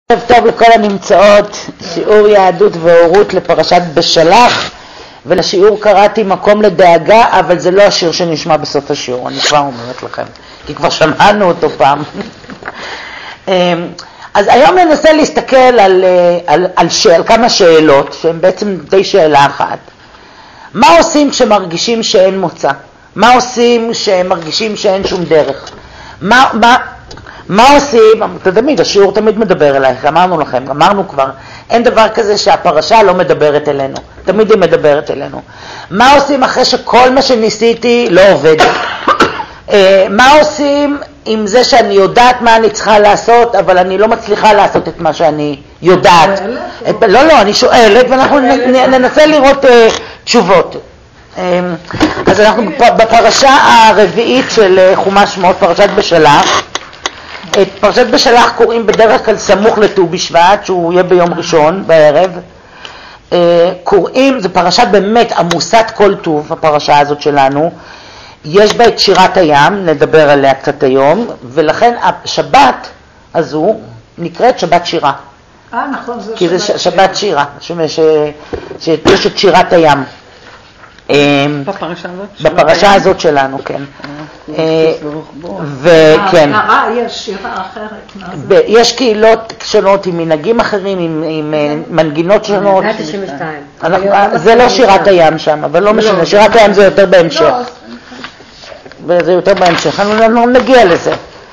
ערב טוב לכל הנמצאות, שיעור יהדות והורות לפרשת בשלח, ולשיעור קראתי מקום לדאגה, אבל זה לא השיר שנשמע בסוף השיעור, אני כבר אומרת לכם, כי כבר שמענו אותו פעם. אז היום ננסה להסתכל על כמה שאלות, שהן בעצם די שאלה אחת. מה עושים כשמרגישים שאין מוצא? מה עושים כשמרגישים שאין שום דרך? מה עושים? תמיד, השיעור תמיד מדבר אלייך, אמרנו כבר, אין דבר כזה שהפרשה לא מדברת אלינו, תמיד היא מדברת אלינו. מה עושים אחרי שכל מה שניסיתי לא עובד? מה עושים עם זה שאני יודעת מה אני צריכה לעשות, אבל אני לא מצליחה לעשות את מה שאני יודעת? לא, אני שואלת ואנחנו ננסה לראות תשובות. אז אנחנו בפרשה הרביעית של חומש שמות, פרשת בשלח. את פרשת בשלח קוראים בדרך כלל סמוך לט"ו בשבט, שהוא יהיה ביום ראשון בערב. קוראים, זו פרשה באמת עמוסת כל טוב, הפרשה הזאת שלנו. יש בה את שירת הים, נדבר עליה קצת היום, ולכן השבת הזו נקראת שבת שירה. נכון, זה כי זה שבת שירה, שיש את שירת הים. בפרשה הזאת שלנו, כן. וכן. יש שירה אחרת. יש קהילות שונות עם מנהגים אחרים, עם מנגינות שונות. זה לא שירת הים שם, אבל לא משנה, שירת הים זה יותר בהמשך. זה יותר בהמשך, אנחנו נגיע לזה.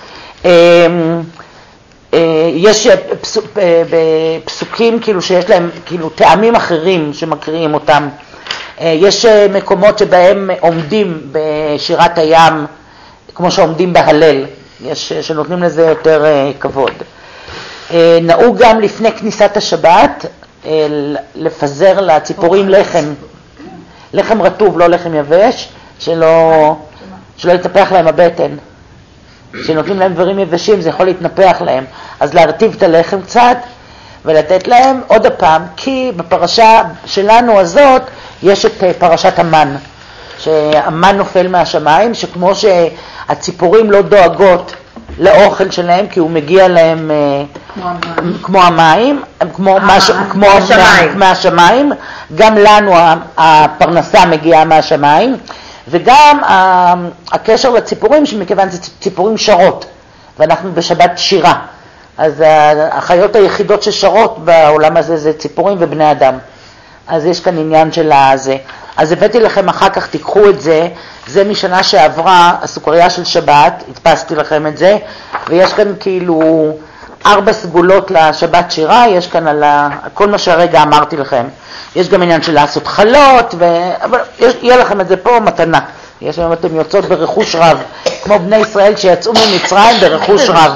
יש פסוקים כאילו שיש להם כאילו טעמים אחרים שמקריאים אותם. יש מקומות שבהם עומדים בשירת הים כמו שעומדים בהלל, שנותנים לזה יותר כבוד. נהוג גם לפני כניסת השבת לפזר לציפורים לחם רטוב, לא לחם יבש, שלא יתנפח להם הבטן. שנותנים להם דברים יבשים, זה יכול להתנפח להם. אז להרטיב את הלחם קצת ולתת להם עוד הפעם, כי בפרשה שלנו הזאת יש את פרשת המן, שהמן נופל מהשמיים, שכמו שהציפורים לא דואגות לאוכל שלהם, כי הוא מגיע להם כמו המים, כמו מהשמיים, גם לנו הפרנסה מגיעה מהשמיים, וגם הקשר לציפורים, שמכיוון זה ציפורים שרות, ואנחנו בשבת שירה, אז החיות היחידות ששרות בעולם הזה זה ציפורים ובני אדם. אז יש כאן עניין של הזה. אז הבאתי לכם אחר כך, תיקחו את זה, זה משנה שעברה, הסוכריה של שבת, הדפסתי לכם את זה, ויש כאן כאילו 4 סגולות לשבת שירה, יש כאן על כל מה שהרגע אמרתי לכם. יש גם עניין של לעשות חלות, אבל יהיה לכם את זה פה מתנה. יש לנו, אתם יוצאות ברכוש רב, כמו בני ישראל שיצאו ממצרים ברכוש רב.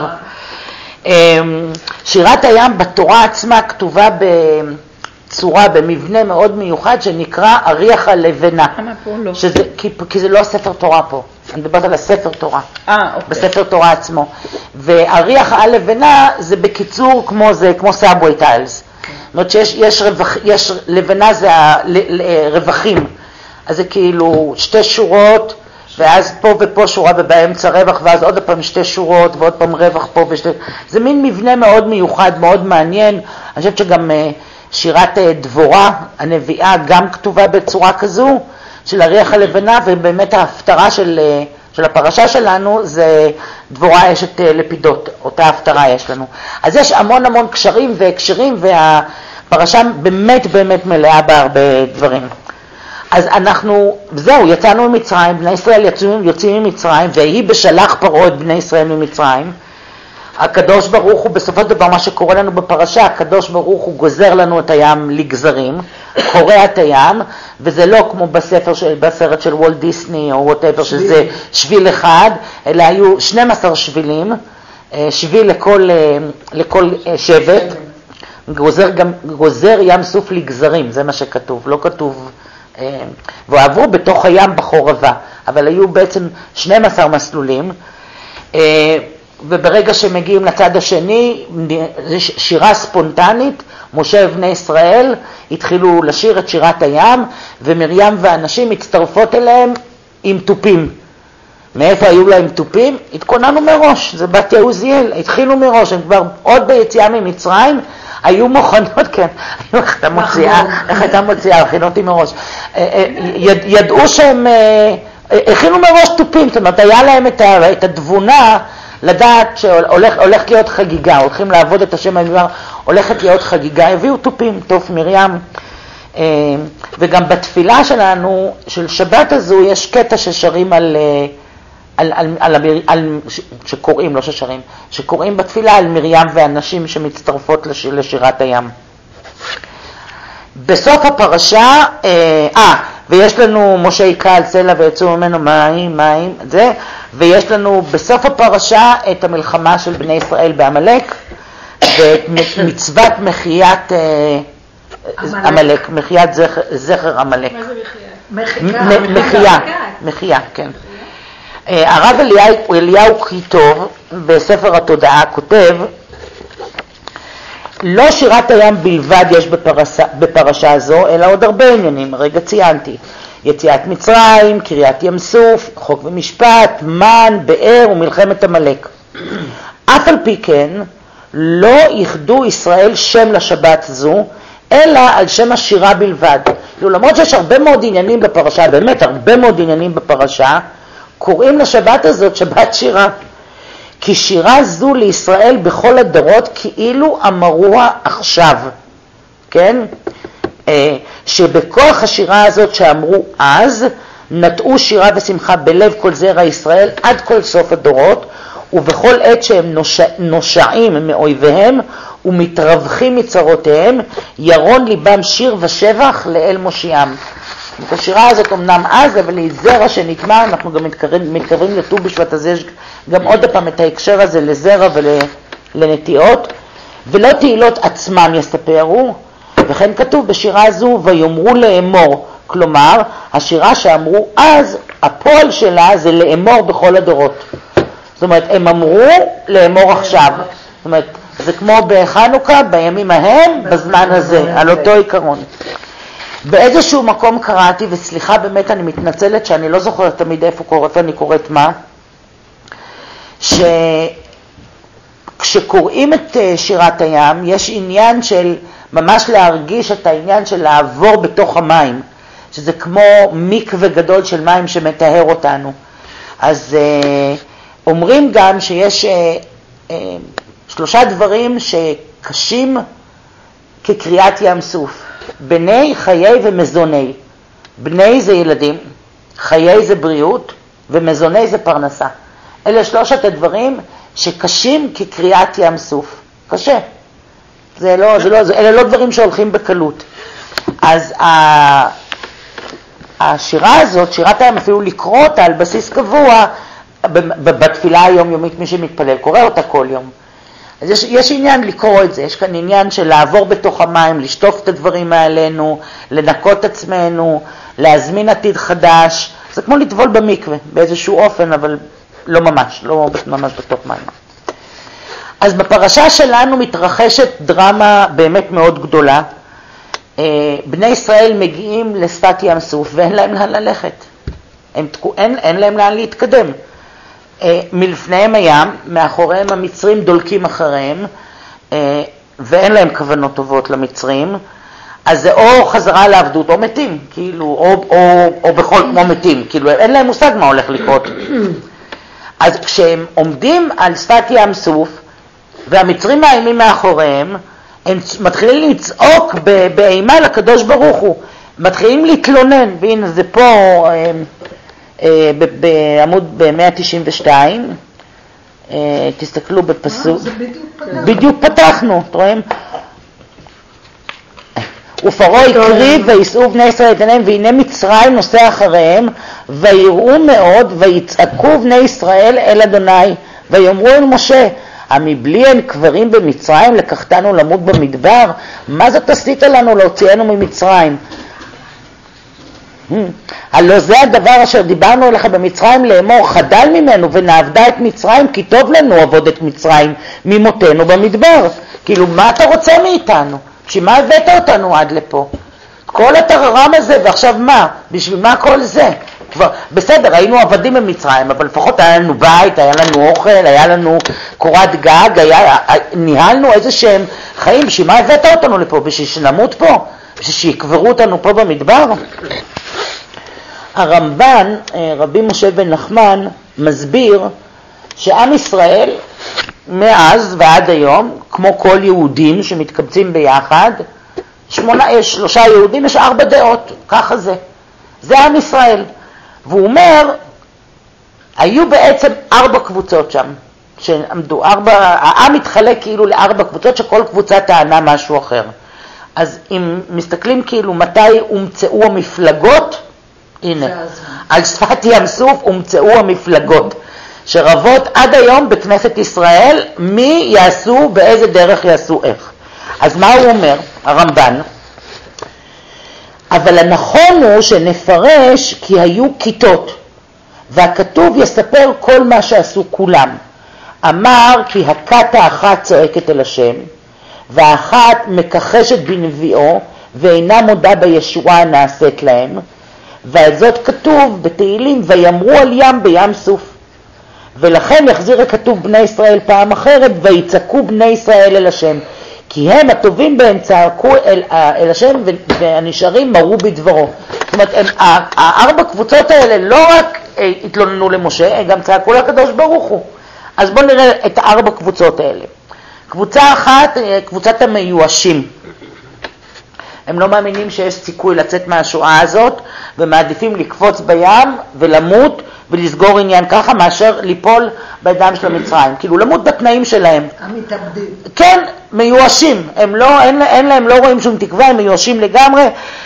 שירת הים בתורה עצמה כתובה בצורה, במבנה מאוד מיוחד שנקרא אריח הלבנה. כי זה לא ספר תורה פה, אני מדברת על הספר תורה, בספר תורה עצמו. ואריח הלבנה זה בקיצור כמו סאבווי טיילס. זאת אומרת שיש לבנה זה רווחים, אז זה כאילו 2 שורות, ואז פה ופה שורה ובאמצע רווח, ואז עוד פעם 2 שורות ועוד פעם רווח פה זה מין מבנה מאוד מיוחד, מאוד מעניין. אני חושבת שגם שירת דבורה, הנביאה, גם כתובה בצורה כזו, של אריח הלבנה, ובאמת ההפטרה של הפרשה שלנו זה דבורה אשת לפידות, אותה ההפטרה יש לנו. אז יש המון קשרים והקשרים, והפרשה באמת מלאה בהרבה דברים. אז אנחנו, זהו, יצאנו ממצרים, בני ישראל יוצאים ממצרים, והיא בשלח פרעה את בני ישראל ממצרים. הקדוש ברוך הוא, בסופו של דבר מה שקורה לנו בפרשה, הקדוש ברוך הוא גוזר לנו את הים לגזרים, קורע את הים, וזה לא כמו בסרט של וולט דיסני או whatever, שזה שביל אחד, אלא היו 12 שבילים, שביל לכל שבט, גוזר ים סוף לגזרים, זה מה שכתוב, לא כתוב, ועברו בתוך הים בחורבה, אבל היו בעצם 12 מסלולים, וברגע שמגיעים לצד השני, שירה ספונטנית, משה ובני ישראל התחילו לשיר את שירת הים, ומרים והאנשים מצטרפות אליהם עם טופים. מאיפה היו להם תופים? התכוננו מראש, זה בתיה עוזיאל, התחילו מראש, הם כבר עוד ביציאה ממצרים, היו מוכנות, כן, איך אתה מוציאה, הכינו אותי מראש, ידעו שהם, הכינו מראש תופים, זאת אומרת, היה להם את התבונה לדעת שהולכת להיות חגיגה, הולכים לעבוד את השם המדבר, הולכת להיות חגיגה, הביאו תופים, תוף מרים, וגם בתפילה שלנו, של שבת הזו, יש קטע ששרים שקוראים, לא ששרים, שקוראים בתפילה על מרים והנשים שמצטרפות לשירת הים. בסוף הפרשה, ויש לנו משה היכה על סלע ויצאו ממנו מים, זה, ויש לנו בסוף הפרשה את המלחמה של בני ישראל בעמלק, ואת מצוות מחיית עמלק, מחיית זכר עמלק. מה זה מחייה? מחייה, כן. הרב אליהו כיתוב בספר התודעה כותב, לא שירת הים בלבד יש בפרשה זו, אלא עוד הרבה עניינים, רגע ציינתי. יציאת מצרים, קריאת ים סוף, חוק ומשפט, מן, באר ומלחמת עמלק. אף על פי כן, לא ייחדו ישראל שם לשבת זו, אלא על שם השירה בלבד. למרות שיש הרבה מאוד עניינים בפרשה, באמת הרבה מאוד עניינים בפרשה, קוראים לשבת הזאת שבת שירה. כי שירה זו לישראל בכל הדורות כאילו אמרוה עכשיו. כן? שבכוח השירה הזאת שאמרו אז, נטעו שירה ושמחה בלב כל זרע ישראל עד כל סוף הדורות, ובכל עת שהם נושעים מאויביהם ומתרווחים מצרותיהם, ירון ליבם שיר ושבח לאל מושיעם. את השירה הזאת אמנם אז, אבל היא זרע שנטמע, אנחנו גם מתקרבים לט"ו בשבט, אז יש גם עוד פעם את ההקשר הזה לזרע ולנטיעות, ולא תהילות עצמם יספרו, וכן כתוב בשירה הזו ויאמרו לאמור, כלומר השירה שאמרו אז, הפועל שלה זה לאמור בכל הדורות. זאת אומרת, הם אמרו לאמור עכשיו. זאת אומרת, זה כמו בחנוכה, בימים ההם, בזמן הזה, על אותו עיקרון. באיזשהו מקום קראתי, וסליחה באמת אני מתנצלת שאני לא זוכרת תמיד איפה אני קוראת מה, שכשקוראים את שירת הים, יש עניין של ממש להרגיש את העניין של לעבור בתוך המים, שזה כמו מקווה גדול של מים שמטהר אותנו. אז אומרים גם שיש 3 דברים שקשים כקריאת ים סוף. בני, חיי ומזוני. בני זה ילדים, חיי זה בריאות ומזוני זה פרנסה. אלה 3 הדברים שקשים כקריאת ים סוף. קשה. אלה לא דברים שהולכים בקלות. אז השירה הזאת, שירת הים, אפילו לקרוא אותה על בסיס קבוע, בתפילה היומיומית מי שמתפלל, קורא אותה כל יום. אז יש עניין לקרוא את זה, יש כאן עניין של לעבור בתוך המים, לשטוף את הדברים מעלינו, לנקות עצמנו, להזמין עתיד חדש. זה כמו לטבול במקווה, באיזשהו אופן, אבל לא ממש בתוך מים. אז בפרשה שלנו מתרחשת דרמה באמת מאוד גדולה. בני ישראל מגיעים לשפת ים סוף ואין להם לאן ללכת. אין להם לאן להתקדם. מלפניהם הים, מאחוריהם המצרים דולקים אחריהם, ואין להם כוונות טובות למצרים, אז זה או חזרה לעבדות או מתים, כאילו, או בכל כמו מתים, כאילו אין להם מושג מה הולך לקרות. אז כשהם עומדים על שפת ים סוף, והמצרים מאיימים מאחוריהם, הם מתחילים לצעוק באימה לקדוש ברוך הוא, מתחילים להתלונן, והנה זה פה בעמוד ב-192, תסתכלו בפסוק, בדיוק פתחנו, אתם רואים? ופרעה הקריב ויסעו בני ישראל את עיניהם, והנה מצרים נוסע אחריהם, ויראו מאוד ויצעקו בני ישראל אל אדוני, ויאמרו אל משה, המבלי אין קברים במצרים, לקחתנו למות במדבר? מה זאת עשית לנו להוציאנו ממצרים? הלא זה הדבר אשר דיברנו עליך במצרים לאמור, חדל ממנו ונעבדה את מצרים, כי טוב לנו עבוד את מצרים ממותנו במדבר. כאילו, מה אתה רוצה מאיתנו? בשביל מה הבאת אותנו עד לפה? כל הטררם הזה, ועכשיו מה? בשביל מה כל זה? כבר, בסדר, היינו עבדים במצרים, אבל לפחות היה לנו בית, היה לנו אוכל, היה לנו קורת גג, ניהלנו איזה שהם חיים. בשביל מה הבאת אותנו לפה? בשביל שנמות פה? בשביל שיקברו אותנו פה במדבר? הרמב"ן, רבי משה בן נחמן, מסביר שעם ישראל מאז ועד היום, כמו כל יהודים שמתקבצים ביחד, 3 יהודים, יש 4 דעות, ככה זה. זה עם ישראל. והוא אומר, היו בעצם 4 קבוצות שם, שעמדו, העם התחלק כאילו ל4 קבוצות, שכל קבוצה טענה משהו אחר. אז אם מסתכלים כאילו מתי הומצאו המפלגות, הנה, על שפת ים סוף הומצאו המפלגות, שרבות עד היום בכנסת ישראל, מי יעשו, באיזה דרך יעשו איך. אז מה הוא אומר, הרמב"ן? אבל הנכון הוא שנפרש כי היו כיתות, והכתוב יספר כל מה שעשו כולם. אמר כי הכת האחת צועקת אל השם, והאחת מכחשת בנביאו, ואינה מודה בישועה הנעשית להם, ועל זאת כתוב בתהילים, ויאמרו על ים בים סוף. ולכן יחזיר הכתוב בני ישראל פעם אחרת, ויצעקו בני ישראל אל השם. כי הם הטובים בהם צעקו אל השם, והנשארים מרו בדברו. זאת אומרת, 4 קבוצות האלה לא רק התלוננו למשה, הם גם צעקו לקדוש ברוך הוא. אז בואו נראה את 4 קבוצות האלה. קבוצה אחת, קבוצת המיואשים. הם לא מאמינים שיש סיכוי לצאת מהשואה הזאת, ומעדיפים לקפוץ בים ולמות ולסגור עניין ככה, מאשר ליפול בידם של המצרים. כאילו למות בתנאים שלהם. המתאבדים. כן, מיואשים. הם לא רואים שום תקווה, הם מיואשים לגמרי.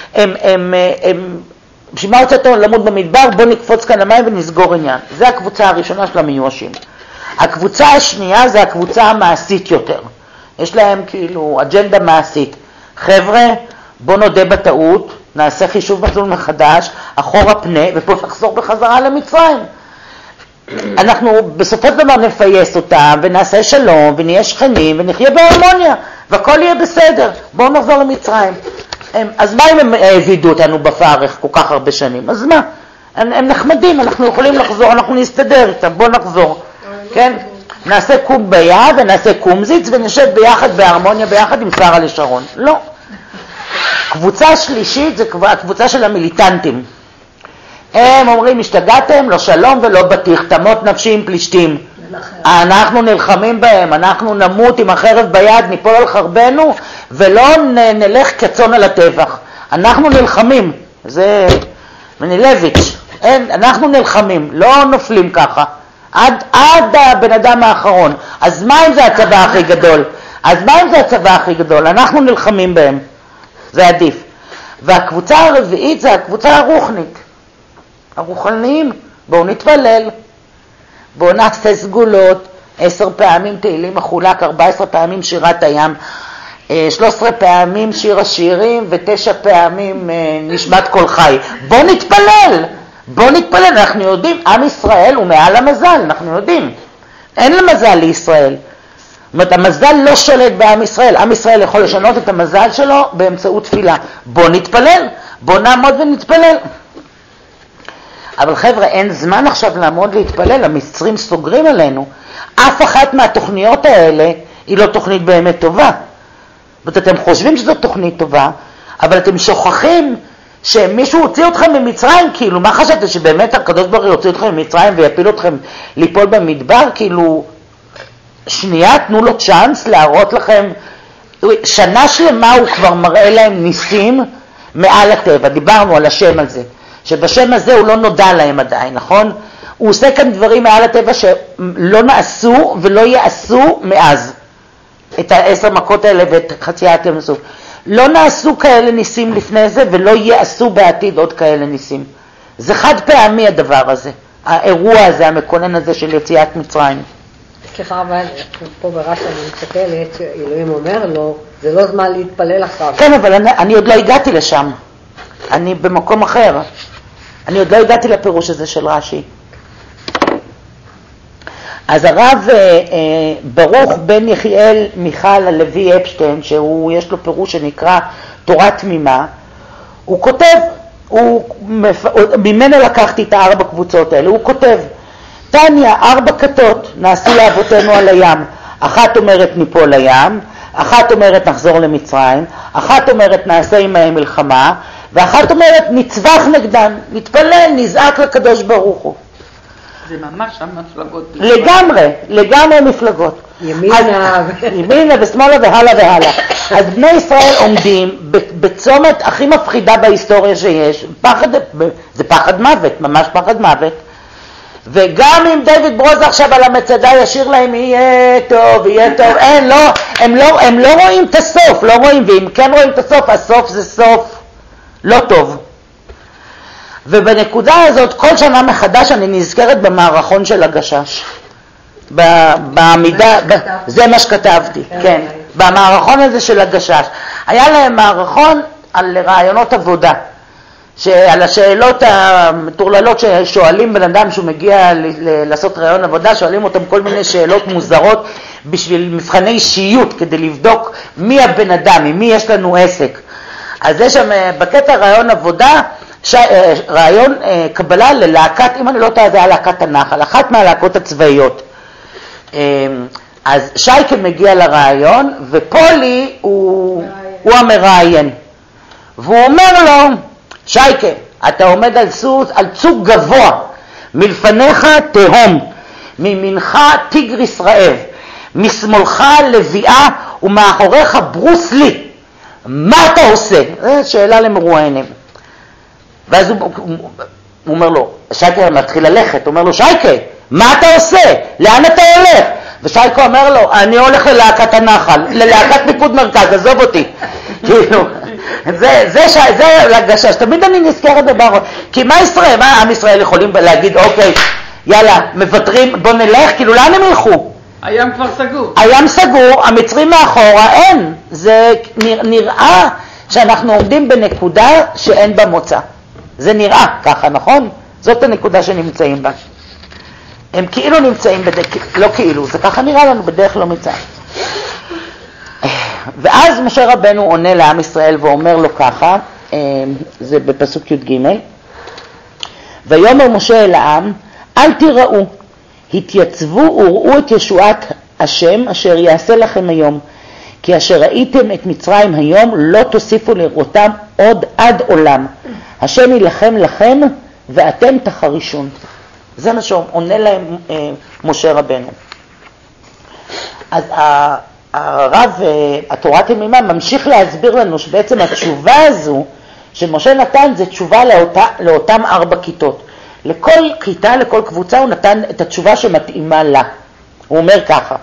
בשביל מה הוצאתו למות במדבר? בוא נקפוץ כאן למים ונסגור עניין. זה הקבוצה הראשונה של המיואשים. הקבוצה השנייה זה הקבוצה המעשית יותר. יש להם כאילו אג'נדה מעשית. חבר'ה, בוא נודה בטעות, נעשה חישוב מסלול מחדש, אחורה פנה, ופה נחזור בחזרה למצרים. אנחנו בסופו של דבר נפייס אותם, ונעשה שלום, ונהיה שכנים, ונחיה בהרמוניה, והכל יהיה בסדר. בואו נחזור למצרים. אז מה אם הם העבידו אותנו בפרך כל כך הרבה שנים? אז מה? הם נחמדים, אנחנו יכולים לחזור, אנחנו נסתדר איתם, בואו נחזור. כן? נעשה קום ביד, ונעשה קומזיץ, ונשב ביחד בהרמוניה, ביחד עם שרה לשרון. לא. קבוצה שלישית זה הקבוצה של המיליטנטים. הם אומרים, השתגעתם, לא שלום ולא בטיח, תמות נפשי עם פלישתים. אנחנו נלחמים בהם, אנחנו נמות עם החרב ביד, ניפול על חרבנו, ולא נלך כצאן על הטבח. אנחנו נלחמים, זה מנילביץ', אנחנו נלחמים, לא נופלים ככה. עד הבן אדם האחרון. אז מה אם זה הצבא הכי גדול? אנחנו נלחמים בהם. זה עדיף. והקבוצה הרביעית זה הקבוצה הרוחנית. הרוחניים, בואו נתפלל, בואו נעשה סגולות, 10 פעמים תהילים מחולק, 14 פעמים שירת הים, 13 פעמים שיר השירים ו9 פעמים נשמת כל חי. בואו נתפלל, אנחנו יודעים, עם ישראל הוא מעל המזל, אנחנו יודעים. אין למזל לישראל. זאת אומרת, המזל לא שולט בעם ישראל, עם ישראל יכול לשנות את המזל שלו באמצעות תפילה. בוא נתפלל, בוא נעמוד ונתפלל. אבל חבר'ה, אין זמן עכשיו לעמוד להתפלל, המצרים סוגרים עלינו. אף אחת מהתוכניות האלה היא לא תוכנית באמת טובה. זאת אומרת, אתם חושבים שזו תוכנית טובה, אבל אתם שוכחים שמישהו הוציא אתכם ממצרים, כאילו, מה חשבתם שבאמת הקדוש ברוך הוא יוציא אתכם ממצרים ויפיל אתכם ליפול במדבר? כאילו, שנייה, תנו לו צ'אנס להראות לכם, שנה שלמה הוא כבר מראה להם ניסים מעל הטבע, דיברנו על השם הזה, שבשם הזה הוא לא נודע להם עדיין, נכון? הוא עושה כאן דברים מעל הטבע שלא נעשו ולא יעשו מאז, את 10 מכות האלה ואת חציית ים סוף. לא נעשו כאלה ניסים לפני זה ולא יעשו בעתיד עוד כאלה ניסים. זה חד פעמי הדבר הזה, האירוע הזה, המקונן הזה של יציאת מצרים. סליחה, אבל פה ברש"י אני מסתכלת שאלוהים אומר לו, זה לא זמן להתפלל עכשיו. כן, אבל אני עוד לא הגעתי לשם. אני במקום אחר. אני עוד לא הגעתי לפירוש הזה של רש"י. אז הרב ברוך בן יחיאל מיכל הלוי אפשטיין, שיש לו פירוש שנקרא תורה תמימה, הוא ממנו לקחתי את 4 קבוצות האלה, הוא כותב, תניה, 4 כתות נעשו לאבותינו על הים, אחת אומרת ניפול לים, אחת אומרת נחזור למצרים, אחת אומרת נעשה עמהם מלחמה, ואחת אומרת נצבח נגדן, נתפלל, נזעק לקדוש ברוך הוא. זה ממש המפלגות. לגמרי מפלגות. ימינה ושמאלה והלאה והלאה. אז בני ישראל עומדים בצומת הכי מפחידה בהיסטוריה שיש, זה פחד מוות, ממש פחד מוות. וגם אם דיוויד ברוזה עכשיו על המצדה ישיר להם יהיה טוב, אין, לא, הם לא רואים את הסוף, לא רואים, ואם כן רואים את הסוף, הסוף זה סוף לא טוב. ובנקודה הזאת כל שנה מחדש אני נזכרת במערכון של הגשש. בעמידה, זה מה שכתבתי, כן. במערכון הזה של הגשש. היה להם מערכון על רעיונות עבודה. שעל השאלות המטורללות ששואלים בן אדם שהוא מגיע לעשות רעיון עבודה, שואלים אותם כל מיני שאלות מוזרות בשביל מבחני אישיות, כדי לבדוק מי הבן אדם, עם מי יש לנו עסק. אז יש שם בקטע רעיון עבודה, רעיון קבלה ללהקת, אם אני לא טועה זה היה להקת הנחל, אחת מהלהקות הצבאיות. אז שייקה מגיע לרעיון, ופולי הוא המראיין. והוא אומר לו, שייקה, אתה עומד על סוס, על צוק גבוה, מלפניך תהום, ממינך טיגריס רעב, משמאלך לביאה ומאחוריך ברוס לי. מה אתה עושה? זו שאלה למרואיינים. ואז הוא אומר לו, שייקה מתחיל ללכת, הוא אומר לו, שייקה, מה אתה עושה? לאן אתה הולך? ושייקה אומר לו, אני הולך ללהקת הנחל, ללהקת פיקוד מרכז, עזוב אותי. כאילו, זה לגשש, תמיד אני נזכרת דבר, כי מה עם ישראל יכולים להגיד, אוקיי, יאללה, מוותרים, בוא נלך, כאילו לאן הם ילכו? הים כבר סגור. הים סגור, המצרים מאחורה, אין. זה נראה שאנחנו עומדים בנקודה שאין בה מוצא. זה נראה ככה, נכון? זאת הנקודה שנמצאים בה. הם כאילו נמצאים לא כאילו, זה ככה נראה לנו בדרך לא מצא. ואז משה רבנו עונה לעם ישראל ואומר לו ככה, זה בפסוק י"ג, ויאמר משה אל העם, אל תיראו, התייצבו וראו את ישועת השם אשר יעשה לכם היום, כי אשר ראיתם את מצרים היום לא תוסיפו לראותם עוד עד עולם. השם ילחם לכם ואתם תחרישון. זה מה שעונה להם משה רבנו. אז הרב התורת ימימה ממשיך להסביר לנו שבעצם התשובה הזו שמשה נתן זה תשובה לאותם 4 כיתות. לכל כיתה, לכל קבוצה הוא נתן את התשובה שמתאימה לה. הוא אומר ככה,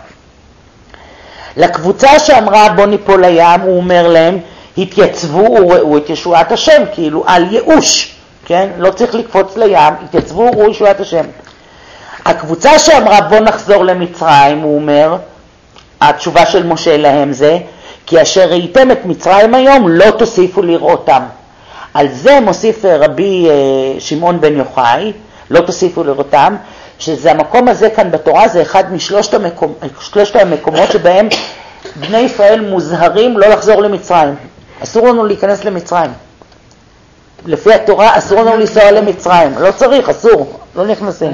לקבוצה שאמרה בוא ניפול לים, הוא אומר להם, התייצבו וראו את ישועת השם, כאילו על ייאוש, כן? לא צריך לקפוץ לים, התייצבו וראו ישועת השם. הקבוצה שאמרה בוא נחזור למצרים, הוא אומר, התשובה של משה להם זה, כי אשר ראיתם את מצרים היום לא תוסיפו לראותם. על זה מוסיף רבי שמעון בן יוחאי, לא תוסיפו לראותם, שזה המקום הזה כאן בתורה, זה אחד משלושת המקומות שבהם בני ישראל מוזהרים לא לחזור למצרים. אסור לנו להיכנס למצרים. לפי התורה אסור לנו לנסוע למצרים. לא צריך, אסור, לא נכנסים.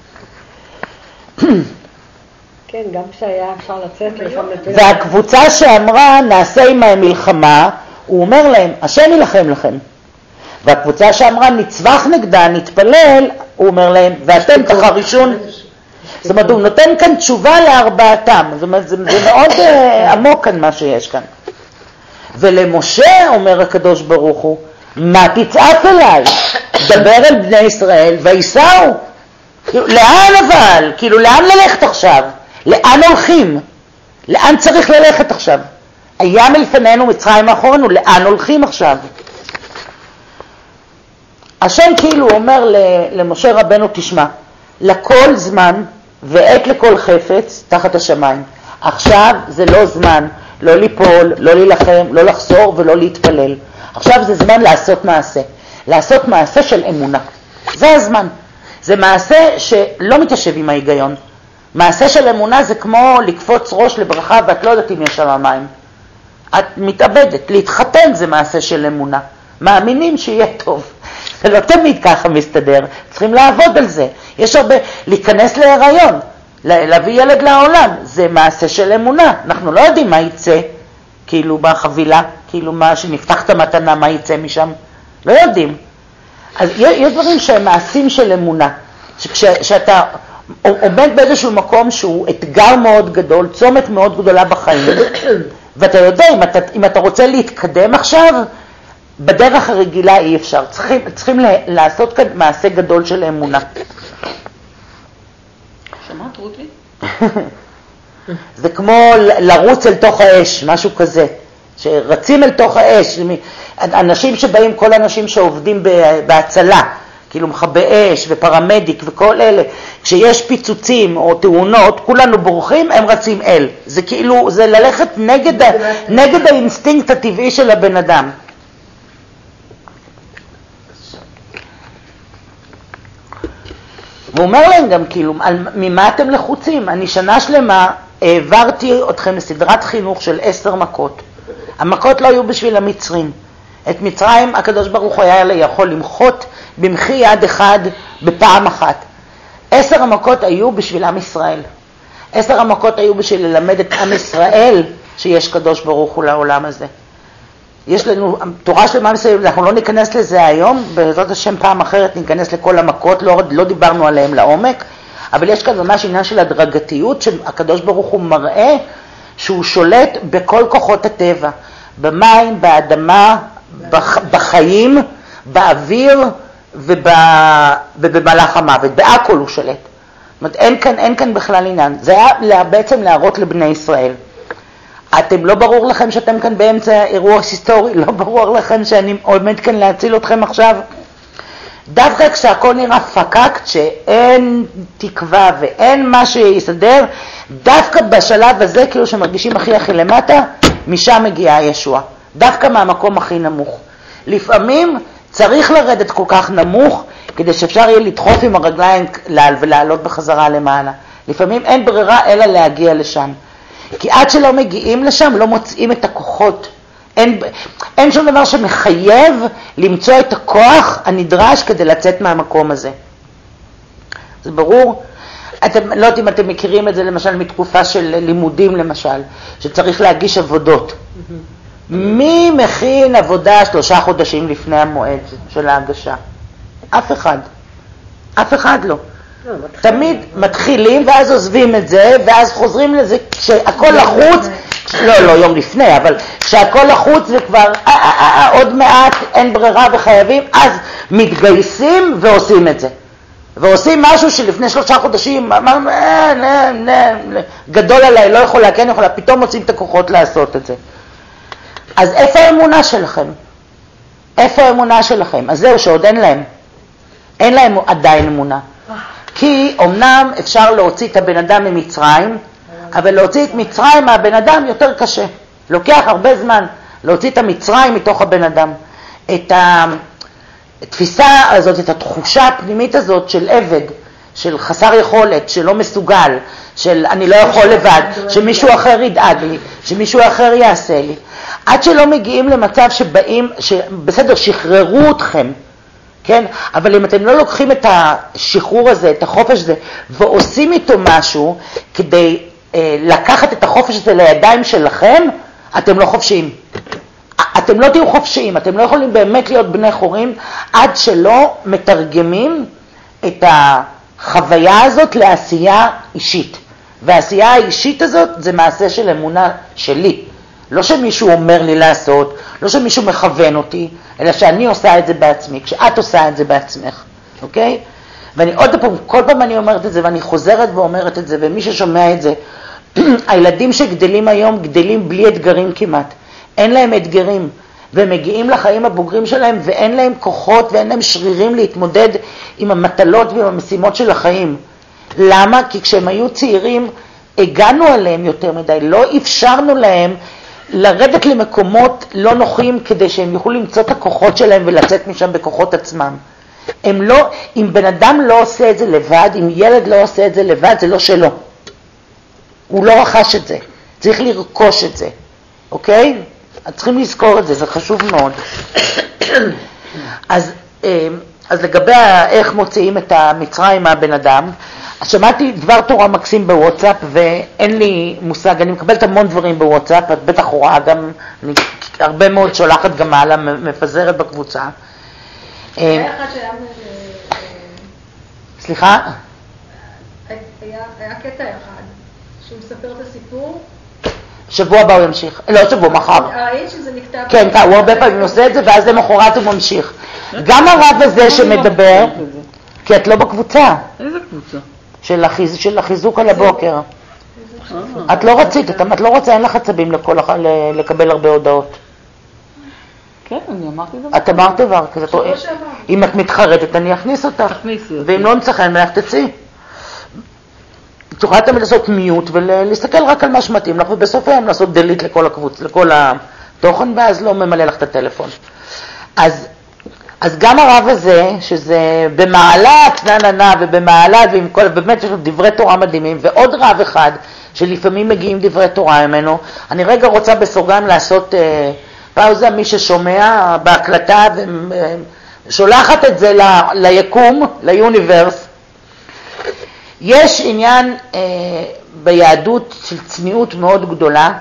כן, גם כשהיה אפשר לצאת לשם לפני. והקבוצה שאמרה נעשה עמהם מלחמה, הוא אומר להם, השם ילחם לכם. והקבוצה שאמרה נצבח נגדה, נתפלל, הוא אומר להם, ואתם תחרישון. זאת אומרת, הוא נותן כאן תשובה לארבעתם. זאת אומרת, זה מאוד עמוק כאן מה שיש כאן. ולמשה אומר הקדוש ברוך הוא, מה תצעף אליי? דבר אל בני ישראל ויסעו. לאן אבל? כאילו, לאן ללכת עכשיו? לאן הולכים? לאן צריך ללכת עכשיו? הים מלפנינו, מצרים מאחורינו, לאן הולכים עכשיו? השם כאילו אומר למשה רבנו, תשמע, לכל זמן ועת לכל חפץ תחת השמיים. עכשיו זה לא זמן, לא ליפול, לא להילחם, לא לחזור ולא להתפלל. עכשיו זה זמן לעשות מעשה. לעשות מעשה של אמונה. זה הזמן. זה מעשה שלא מתיישב עם ההיגיון. מעשה של אמונה זה כמו לקפוץ ראש לברכה ואת לא יודעת אם יש שם מים. את מתאבדת. להתחתן זה מעשה של אמונה. מאמינים שיהיה טוב. זה לא תמיד ככה מסתדר, צריכים לעבוד על זה. יש הרבה, להיכנס להיריון, להביא ילד לעולם, זה מעשה של אמונה. אנחנו לא יודעים מה יצא, כאילו בחבילה, כאילו מה שנפתח את המתנה, מה יצא משם, לא יודעים. אז יש דברים שהם מעשים של אמונה, שאתה עומד באיזשהו מקום שהוא אתגר מאוד גדול, צומת מאוד גדולה בחיים, ואתה יודע, אם אתה רוצה להתקדם עכשיו, בדרך הרגילה אי אפשר. צריכים לעשות כאן מעשה גדול של אמונה. שמעת, רותי? זה כמו לרוץ אל תוך האש, משהו כזה. שרצים אל תוך האש. אנשים שבאים, כל האנשים שעובדים בהצלה, כאילו מכבי אש ופרמדיק וכל אלה, כשיש פיצוצים או תאונות, כולנו בורחים, הם רצים אל. זה כאילו, זה ללכת נגד האינסטינקט הטבעי של הבן אדם. והוא אומר להם גם כאילו, ממה אתם לחוצים? אני שנה שלמה העברתי אתכם לסדרת חינוך של 10 מכות. המכות לא היו בשביל המצרים. את מצרים הקדוש ברוך הוא היה יכול למחות במחי יד אחד בפעם אחת. 10 המכות היו בשביל עם ישראל. 10 המכות היו בשביל ללמד את עם ישראל שיש קדוש ברוך הוא לעולם הזה. יש לנו תורה שלמה מסוימת, אנחנו לא ניכנס לזה היום, בעזרת השם פעם אחרת ניכנס לכל המכות, לא דיברנו עליהם לעומק, אבל יש כאן ממש עניין של הדרגתיות, שהקדוש ברוך הוא מראה שהוא שולט בכל כוחות הטבע, במים, באדמה, בחיים, באוויר ובמלאך המוות, בהכל הוא שולט. זאת אומרת, אין כאן בכלל עניין. זה היה בעצם להראות לבני ישראל. אתם לא ברור לכם שאתם כאן באמצע אירוע היסטורי? לא ברור לכם שאני עומד כאן להציל אתכם עכשיו? דווקא כשהכל נראה פקק, שאין תקווה ואין מה שיסדר, דווקא בשלב הזה, כאילו שמרגישים הכי למטה, משם מגיעה הישוע. דווקא מהמקום הכי נמוך. לפעמים צריך לרדת כל כך נמוך, כדי שאפשר יהיה לדחוף עם הרגליים ולעלות בחזרה למעלה. לפעמים אין ברירה אלא להגיע לשם. כי עד שלא מגיעים לשם לא מוצאים את הכוחות. אין שום דבר שמחייב למצוא את הכוח הנדרש כדי לצאת מהמקום הזה. זה ברור? אתם לא יודעים אם אתם מכירים את זה למשל מתקופה של לימודים למשל, שצריך להגיש עבודות. מי מכין עבודה 3 חודשים לפני המועד של ההגשה? אף אחד. אף אחד לא. תמיד מתחילים ואז עוזבים את זה ואז חוזרים לזה כשהכל לחוץ, לא יום לפני, אבל כשהכל לחוץ זה כבר עוד מעט אין ברירה וחייבים, אז מתגייסים ועושים את זה. ועושים משהו שלפני 3 חודשים אמרנו, גדול עליי, לא יכולה, כן יכולה, פתאום מוצאים את הכוחות לעשות את זה. אז איפה האמונה שלכם? איפה האמונה שלכם? אז זהו שעוד אין להם. אין להם עדיין אמונה. כי אמנם אפשר להוציא את הבן אדם ממצרים, אבל להוציא את מצרים מהבן אדם יותר קשה. לוקח הרבה זמן להוציא את המצרים מתוך הבן אדם. את התפיסה הזאת, את התחושה הפנימית הזאת של עבד, של חסר יכולת, שלא מסוגל, של אני לא יכול לבד, שמישהו אחר ידאג לי, שמישהו אחר יעשה לי. עד שלא מגיעים למצב שבאים, בסדר, שחררו אתכם, כן? אבל אם אתם לא לוקחים את השחרור הזה, את החופש הזה, ועושים איתו משהו כדי לקחת את החופש הזה לידיים שלכם, אתם לא חופשיים. אתם לא תהיו חופשיים, אתם לא יכולים באמת להיות בני חורים, עד שלא מתרגמים את החוויה הזאת לעשייה אישית. והעשייה האישית הזאת זה מעשה של אמונה שלי. לא שמישהו אומר לי לעשות, לא שמישהו מכוון אותי, אלא שאני עושה את זה בעצמי, כשאת עושה את זה בעצמך, אוקיי? ואני עוד פעם, כל פעם אני אומרת את זה, ואני חוזרת ואומרת את זה, ומי ששומע את זה, הילדים שגדלים היום גדלים בלי אתגרים כמעט. אין להם אתגרים, והם מגיעים לחיים הבוגרים שלהם, ואין להם כוחות, ואין להם שרירים להתמודד עם המטלות ועם המשימות של החיים. למה? כי כשהם היו צעירים, הגענו עליהם יותר מדי, לא אפשרנו להם לרדת למקומות לא נוחים כדי שהם יוכלו למצוא את הכוחות שלהם ולצאת משם בכוחות עצמם. הם לא, אם בן אדם לא עושה את זה לבד, אם ילד לא עושה את זה לבד, זה לא שלו. הוא לא רכש את זה. צריך לרכוש את זה. אוקיי? צריכים לזכור את זה, זה חשוב מאוד. אז אז לגבי איך מוציאים את המצרים מהבן אדם, שמעתי דבר תורה מקסים בוואטסאפ ואין לי מושג, אני מקבלת המון דברים בוואטסאפ, את בטח רואה גם, אני הרבה מאוד שולחת גם מעלה, מפזרת בקבוצה. היה אחד שהיה... סליחה? היה קטע אחד, שהוא מספר את הסיפור. שבוע הבא הוא ימשיך, לא שבוע, מחר. הרעיון שזה נכתב... כן, הוא הרבה פעמים עושה את זה ואז למחרת הוא ממשיך. גם הרב הזה שמדבר, כי את לא בקבוצה. איזה קבוצה? של החיזוק על הבוקר. את לא רצית, את לא רוצה, אין לך עצבים לקבל הרבה הודעות. כן, אני אמרתי דבר. את אמרת דבר כזה, אם את מתחרטת אני אכניס אותך, ואם לא נצחן מלך תצאי. תוכל תמיד לעשות מיוט ולהסתכל רק על מה שמתאים לך, ובסוף היום לעשות דליט לכל התוכן, ואז לא ממלא לך את הטלפון. אז גם הרב הזה, שזה במעלת נעננה ובמעלת, ובאמת יש לו דברי תורה מדהימים, ועוד רב אחד שלפעמים מגיעים דברי תורה ממנו, אני רגע רוצה בסוגריים לעשות פאוזה, מי ששומע בהקלטה ושולחת את זה ליקום, ליוניברס. יש עניין ביהדות של צניעות מאוד גדולה,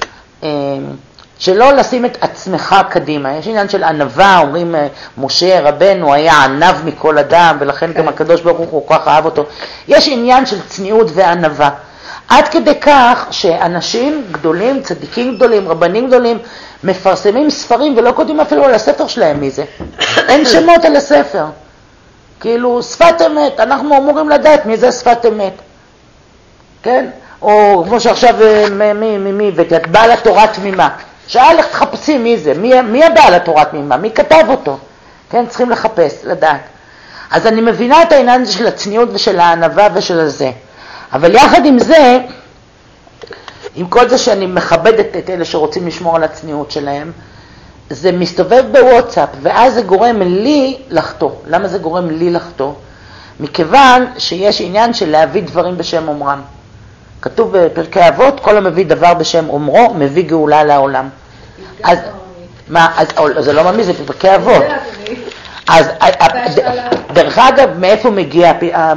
שלא לשים את עצמך קדימה. יש עניין של ענווה, אומרים משה רבנו היה ענב מכל אדם, ולכן גם הקדוש ברוך הוא כל כך אהב אותו. יש עניין של צניעות וענווה. עד כדי כך שאנשים גדולים, צדיקים גדולים, רבנים גדולים, מפרסמים ספרים ולא כותבים אפילו על הספר שלהם מזה. אין שמות על הספר. כאילו שפת אמת, אנחנו אמורים לדעת מי זה שפת אמת. כן? או כמו שעכשיו מי, ואת בעל התורה תמימה. שאל איך תחפשים מי זה, מי הבעל התורה תמימה, מי כתב אותו. כן, צריכים לחפש, לדעת. אז אני מבינה את העניין הזה של הצניעות ושל הענווה ושל הזה. אבל יחד עם זה, עם כל זה שאני מכבדת את אלה שרוצים לשמור על הצניעות שלהם, זה מסתובב בוואטסאפ, ואז זה גורם לי לחטוא. למה זה גורם לי לחטוא? מכיוון שיש עניין של להביא דברים בשם אומרם. כתוב בפרקי אבות, כל המביא דבר בשם אומרו, מביא גאולה לעולם. אז זה לא ממי, זה בפרקי אבות. אז דרך אגב, מאיפה מגיע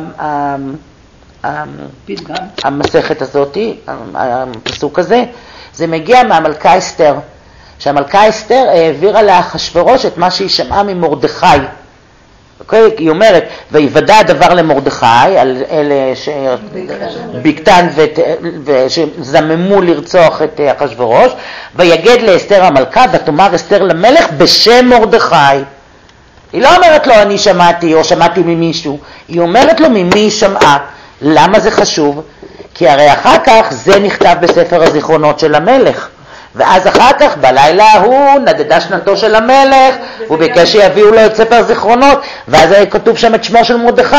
המסכת הזאת, הפסוק הזה? זה מגיע מהמלכה אסתר. שהמלכה אסתר העבירה לאחשוורוש את מה שהיא שמעה ממרדכי. היא אומרת, ויוודע הדבר למרדכי, על אלה שבקתן ושזממו לרצוח את אחשוורוש, ויגד לאסתר המלכה, ותאמר אסתר למלך בשם מרדכי. היא לא אומרת לו אני שמעתי או שמעתי ממישהו, היא אומרת לו ממי היא שמעה. למה זה חשוב? כי הרי אחר כך זה נכתב בספר הזיכרונות של המלך. ואז אחר כך בלילה הוא נדדה שנתו של המלך, הוא ביקש שיביאו לו את ספר זיכרונות, ואז היה כתוב שם את שמו של מרדכי,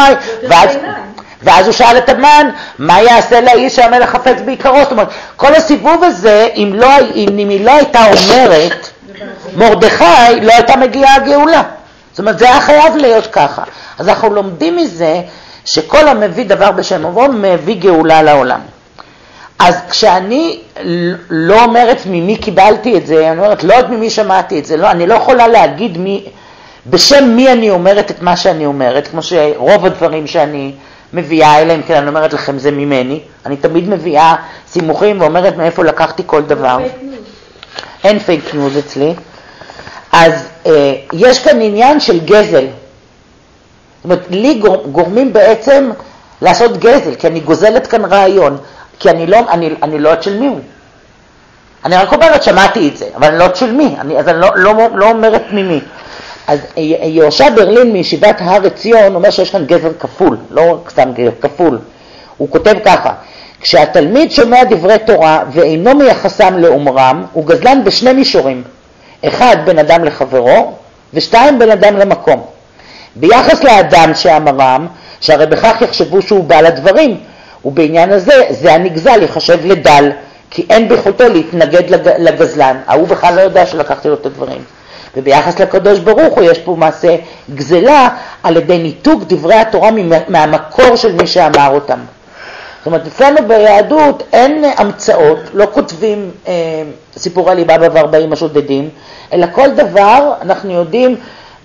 ואז הוא שאל את המן, מה יעשה לאיש שהמלך חפץ בעיקרו? זאת אומרת, כל הסיבוב הזה, אם היא לא הייתה אומרת, מרדכי לא הייתה מגיעה הגאולה. זאת אומרת, זה היה חייב להיות ככה. אז אנחנו לומדים מזה, שכל המביא דבר בשם אומרו, מביא גאולה לעולם. אז כשאני לא אומרת ממי קיבלתי את זה, אני אומרת לא עוד ממי שמעתי את זה, לא, אני לא יכולה להגיד בשם מי אני אומרת את מה שאני אומרת, כמו שרוב הדברים שאני מביאה אליהם, כן, אני אומרת לכם זה ממני, אני תמיד מביאה סימוכים ואומרת מאיפה לקחתי כל דבר. אין פייק ניוז אצלי. אז יש כאן עניין של גזל. זאת אומרת, לי גורמים בעצם לעשות גזל, כי אני גוזלת כאן רעיון. כי אני לא עוד של מי הוא. אני רק אומרת, שמעתי את זה, אבל אני לא עוד של מי, אז אני לא אומרת ממי. אז יהושע ברלין מישיבת הר עציון אומר שיש כאן גזל כפול, לא סתם גזל, כפול. הוא כותב ככה, כשהתלמיד שומע דברי תורה ואינו מייחסם לאומרם, הוא גזלן בשני מישורים. אחד, בין אדם לחברו, ושתיים, בין אדם למקום. ביחס לאדם שאמרם, שהרי בכך יחשבו שהוא בעל הדברים, ובעניין הזה, זה הנגזל יחשב לדל, כי אין ביכולתו להתנגד לגזלן. הוא בכלל לא יודע שלקחתי לו את הדברים. וביחס לקדוש ברוך הוא יש פה מעשה גזלה על ידי ניתוק דברי התורה מהמקור של מי שאמר אותם. זאת אומרת, אצלנו ביהדות אין המצאות, לא כותבים סיפורי ליבאבא ו40 השודדים, אלא כל דבר אנחנו יודעים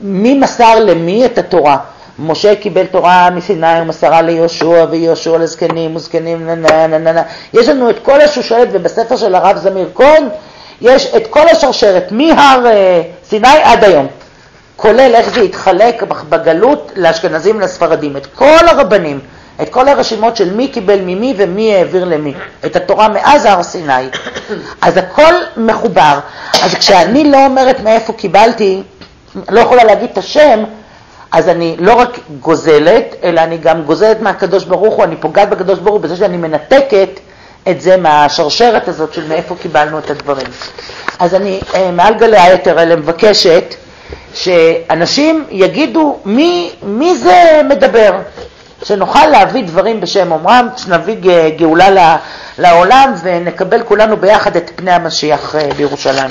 מי מסר למי את התורה? משה קיבל תורה מסיני ומסרה ליהושע ויהושע לזקנים וזקנים ננננננ. יש לנו את כל השושלת, ובספר של הרב זמיר כהן יש את כל השרשרת מהר סיני עד היום, כולל איך זה התחלק בגלות לאשכנזים ולספרדים, את כל הרבנים, את כל הרשימות של מי קיבל ממי ומי העביר למי את התורה מאז הר סיני. אז הכל מחובר. אז כשאני לא אומרת מאיפה קיבלתי, לא יכולה להגיד את השם, אז אני לא רק גוזלת, אלא אני גם גוזלת מהקדוש ברוך הוא, אני פוגעת בקדוש ברוך הוא בזה שאני מנתקת את זה מהשרשרת הזאת של מאיפה קיבלנו את הדברים. אז אני מעל גלי היתר האלה מבקשת שאנשים יגידו מי זה מדבר, שנוכל להביא דברים בשם אומרם, שנביא גאולה לעולם ונקבל כולנו ביחד את פני המשיח בירושלים.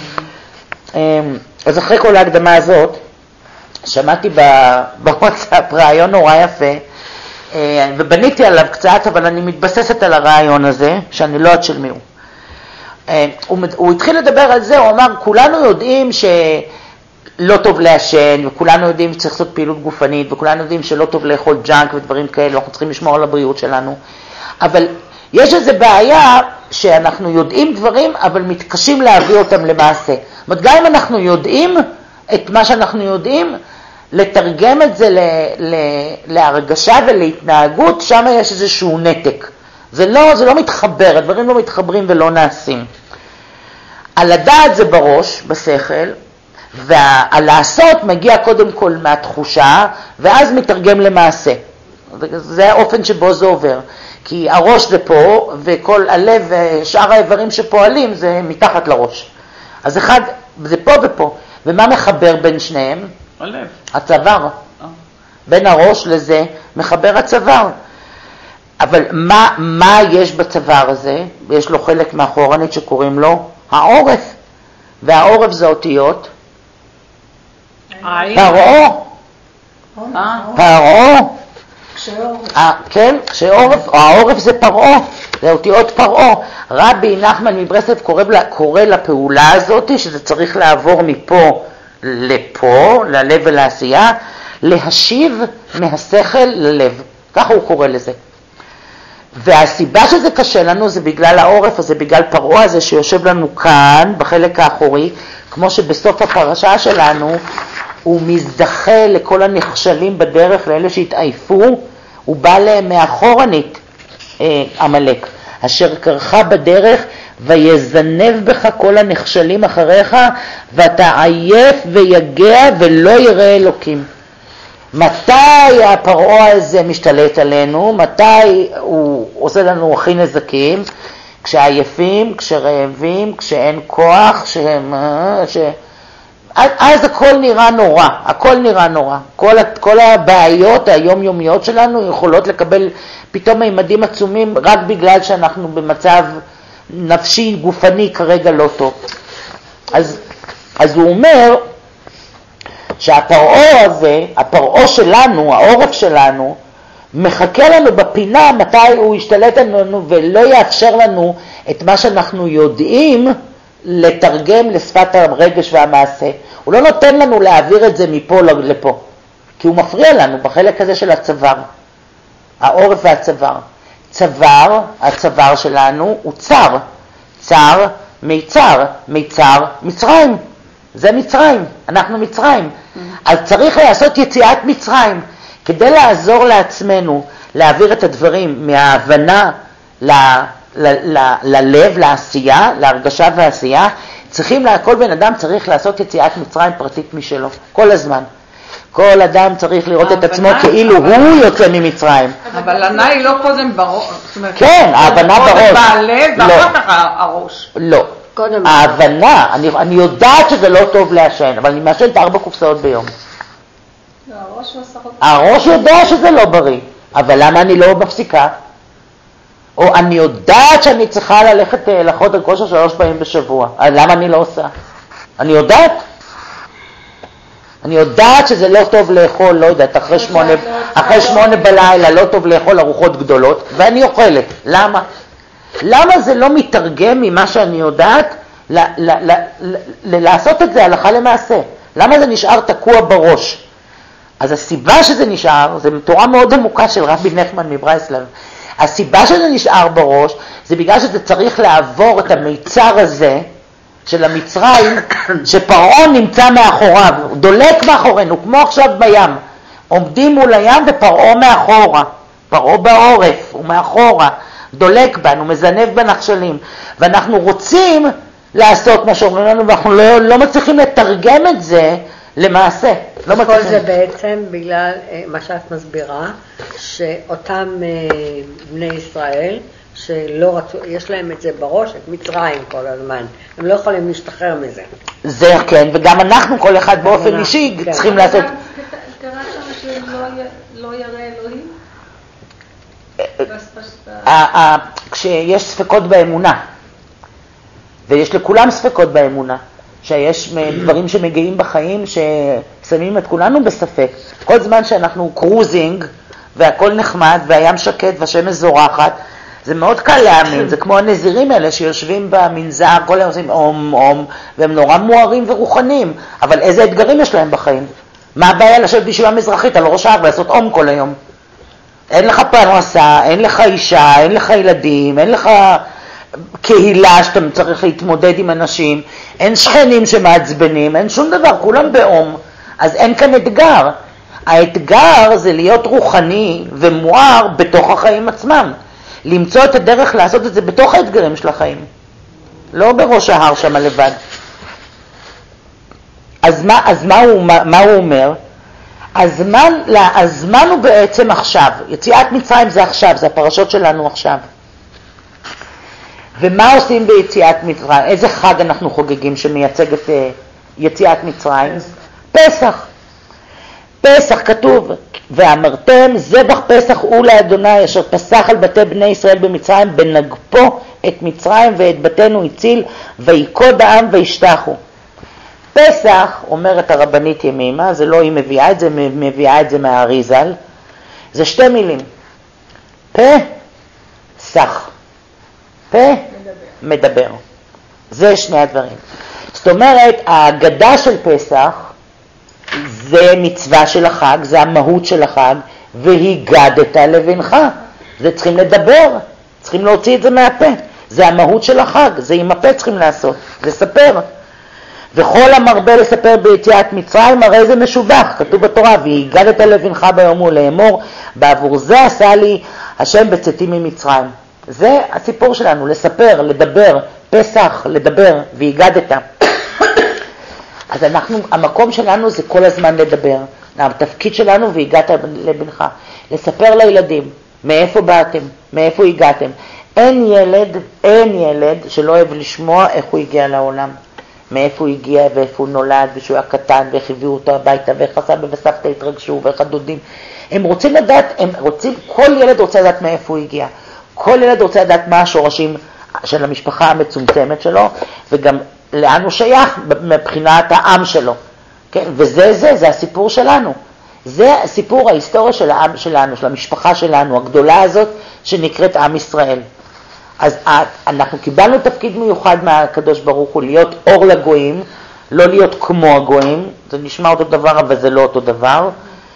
אז אחרי כל ההקדמה הזאת, שמעתי בוואטסאפ רעיון נורא יפה, ובניתי עליו קצת, אבל אני מתבססת על הרעיון הזה, שאני לא עד של מי הוא. הוא התחיל לדבר על זה, הוא אמר, כולנו יודעים שלא טוב לעשן, וכולנו יודעים שצריך לעשות פעילות גופנית, וכולנו יודעים שלא טוב לאכול ג'אנק ודברים כאלה, אנחנו צריכים לשמור על הבריאות שלנו. אבל יש איזו בעיה שאנחנו יודעים דברים, אבל מתקשים להביא אותם למעשה. זאת אומרת, גם אם אנחנו יודעים את מה שאנחנו יודעים, לתרגם את זה להרגשה ולהתנהגות, שם יש איזשהו נתק. זה לא מתחבר, הדברים לא מתחברים ולא נעשים. על הדעת זה בראש, בשכל, ועל לעשות מגיע קודם כל מהתחושה, ואז מתרגם למעשה. זה האופן שבו זה עובר. כי הראש זה פה, וכל הלב ושאר האיברים שפועלים זה מתחת לראש. אז אחד, זה פה ופה. ומה מחבר בין שניהם? הלב. הצוואר. בין הראש לזה מחבר הצוואר. אבל מה יש בצוואר הזה? יש לו חלק מאחורנית שקוראים לו העורף. והעורף זה אותיות פרעה. פרעה. כן, העורף זה פרעה, זה אותיות פרעה. רבי נחמן מברסלב קורא לפעולה הזאת, שזה צריך לעבור מפה לפה, ללב ולעשייה, להשיב מהשכל ללב. ככה הוא קורא לזה. והסיבה שזה קשה לנו זה בגלל העורף, זה בגלל פרעה הזה שיושב לנו כאן, בחלק האחורי, כמו שבסוף הפרשה שלנו, הוא מזדחה לכל הנכשלים בדרך, לאלה שהתעייפו, הוא בא להם מאחורנית, עמלק, אשר קרחה בדרך, ויזנב בך כל הנכשלים אחריך, ואתה עייף ויגע ולא יראה אלוקים. מתי הפרעה הזה משתלט עלינו? מתי הוא עושה לנו הכי נזקים? כשעייפים, כשרעבים, כשאין כוח, אז הכל נראה נורא, הכל נראה נורא. כל הבעיות היומיומיות שלנו יכולות לקבל פתאום מימדים עצומים רק בגלל שאנחנו במצב נפשי, גופני כרגע לא טוב. אז הוא אומר שהפרעה הזה, הפרעה שלנו, העורף שלנו, מחכה לנו בפינה מתי הוא ישתלט עלינו ולא יאפשר לנו את מה שאנחנו יודעים לתרגם לשפת הרגש והמעשה. הוא לא נותן לנו להעביר את זה מפה לפה, כי הוא מפריע לנו בחלק הזה של הצוואר, העורף והצוואר. צוואר, הצוואר שלנו הוא צר, צר, מיצר, מיצר, מצרים. זה מצרים, אנחנו מצרים. אז צריך לעשות יציאת מצרים, כדי לעזור לעצמנו, להעביר את הדברים מההבנה ללב, לעשייה, להרגשה והעשייה. כל בן אדם צריך לעשות יציאת מצרים פרטית משלו, כל הזמן. כל אדם צריך לראות את עצמו כאילו הוא יוצא ממצרים. אבל ההבנה היא לא קודם בראש. כן, ההבנה בראש. קודם בלב ואחר כך הראש. לא. ההבנה, אני יודעת שזה לא טוב לעשן, אבל אני מעשנת 4 קופסאות ביום. הראש יודע שזה לא בריא, אבל למה אני לא מפסיקה? או אני יודעת שאני צריכה ללכת לחדר כושר 3 פעמים בשבוע, למה אני לא עושה? אני יודעת שזה לא טוב לאכול, לא יודעת, אחרי 8 בלילה לא טוב לאכול ארוחות גדולות, ואני אוכלת. למה? למה זה לא מתרגם ממה שאני יודעת לעשות את זה הלכה למעשה? למה זה נשאר תקוע בראש? אז הסיבה שזה נשאר, זו תורה מאוד עמוקה של רבי נחמן מברייסלב, הסיבה שזה נשאר בראש, זה בגלל שזה צריך לעבור את המיצר הזה, של המצרים, שפרעה נמצא מאחוריו, הוא דולק מאחורינו, כמו עכשיו בים. עומדים מול הים ופרעה מאחורה, פרעה בעורף, הוא מאחורה, דולק בנו, מזנב בנחשלים. ואנחנו רוצים לעשות מה שאומרים לנו, ואנחנו לא מצליחים לתרגם את זה למעשה. לא כל מצליחים. זה בעצם בגלל מה שאת מסבירה, שאותם בני ישראל, שלא רצו, יש להם את זה בראש, את מצרים כל הזמן. הם לא יכולים להשתחרר מזה. זה כן, וגם אנחנו כל אחד באופן אישי כן. צריכים לעשות... קרא שם שלא ירא אלוהים? כשיש ספקות באמונה, ויש לכולם ספקות באמונה, שיש דברים שמגיעים בחיים ששמים את כולנו בספק. כל זמן שאנחנו קרוזינג, והכל נחמד, והים שקט, והשמש זורחת, זה מאוד קל להאמין, זה כמו הנזירים האלה שיושבים במנזר, כל היום עושים אום אום, והם נורא מוארים ורוחניים, אבל איזה אתגרים יש להם בחיים? מה הבעיה לשבת בישיבה מזרחית על ראש ההר ולעשות אום כל היום? אין לך פרנסה, אין לך אישה, אין לך ילדים, אין לך קהילה שאתה צריך להתמודד עם אנשים, אין שכנים שמעצבנים, אין שום דבר, כולם באום, אז אין כאן אתגר. האתגר זה להיות רוחני ומואר בתוך החיים עצמם. למצוא את הדרך לעשות את זה בתוך האתגרים של החיים. לא בראש ההר שם לבד. אז מה הוא אומר? הזמן הוא בעצם עכשיו. יציאת מצרים זה עכשיו, זה הפרשות שלנו עכשיו. ומה עושים ביציאת מצרים? איזה חג אנחנו חוגגים שמייצג את יציאת מצרים? פסח. פסח כתוב, ואמרתם זבח פסח הוא לאדוני אשר פסח על בתי בני ישראל במצרים בנגפו את מצרים ואת בתינו הציל ויקוד העם וישתחו. פסח, אומרת הרבנית ימימה, זה לא היא מביאה את זה, מביאה את זה מהאריזל, זה שתי מילים, פסח, מדבר. זה שני הדברים. זאת אומרת, ההגדה של פסח זה מצווה של החג, זה המהות של החג, והיגדת לבנך. זה צריכים לדבר, צריכים להוציא את זה מהפה. זה המהות של החג, זה עם הפה צריכים לעשות, לספר. וכל המרבה לספר ביציאת מצרים, הרי זה משובח, כתוב בתורה, והיגדת לבנך ביום ולאמור, בעבור זה עשה לי השם בצאתי ממצרים. זה הסיפור שלנו, לספר, לדבר, פסח, לדבר, והיגדת. אז המקום שלנו זה כל הזמן לדבר. התפקיד שלנו והגעת לבנך. לספר לילדים מאיפה באתם, מאיפה הגעתם. אין ילד שלא אוהב לשמוע איך הוא הגיע לעולם. מאיפה הוא הגיע ואיפה הוא נולד ושהוא היה קטן ואיך הביאו אותו הביתה ואיך הסבא וסבתא התרגשו ואיך הדודים. הם רוצים לדעת, כל ילד רוצה לדעת מאיפה הוא הגיע. כל ילד רוצה לדעת מה השורשים של המשפחה המצומצמת שלו וגם לאן הוא שייך מבחינת העם שלו. כן? וזה הסיפור שלנו. זה הסיפור ההיסטוריה של העם שלנו, של המשפחה שלנו, הגדולה הזאת שנקראת עם ישראל. אז אנחנו קיבלנו תפקיד מיוחד מהקדוש ברוך הוא, להיות אור לגויים, לא להיות כמו הגויים, זה נשמע אותו דבר אבל זה לא אותו דבר.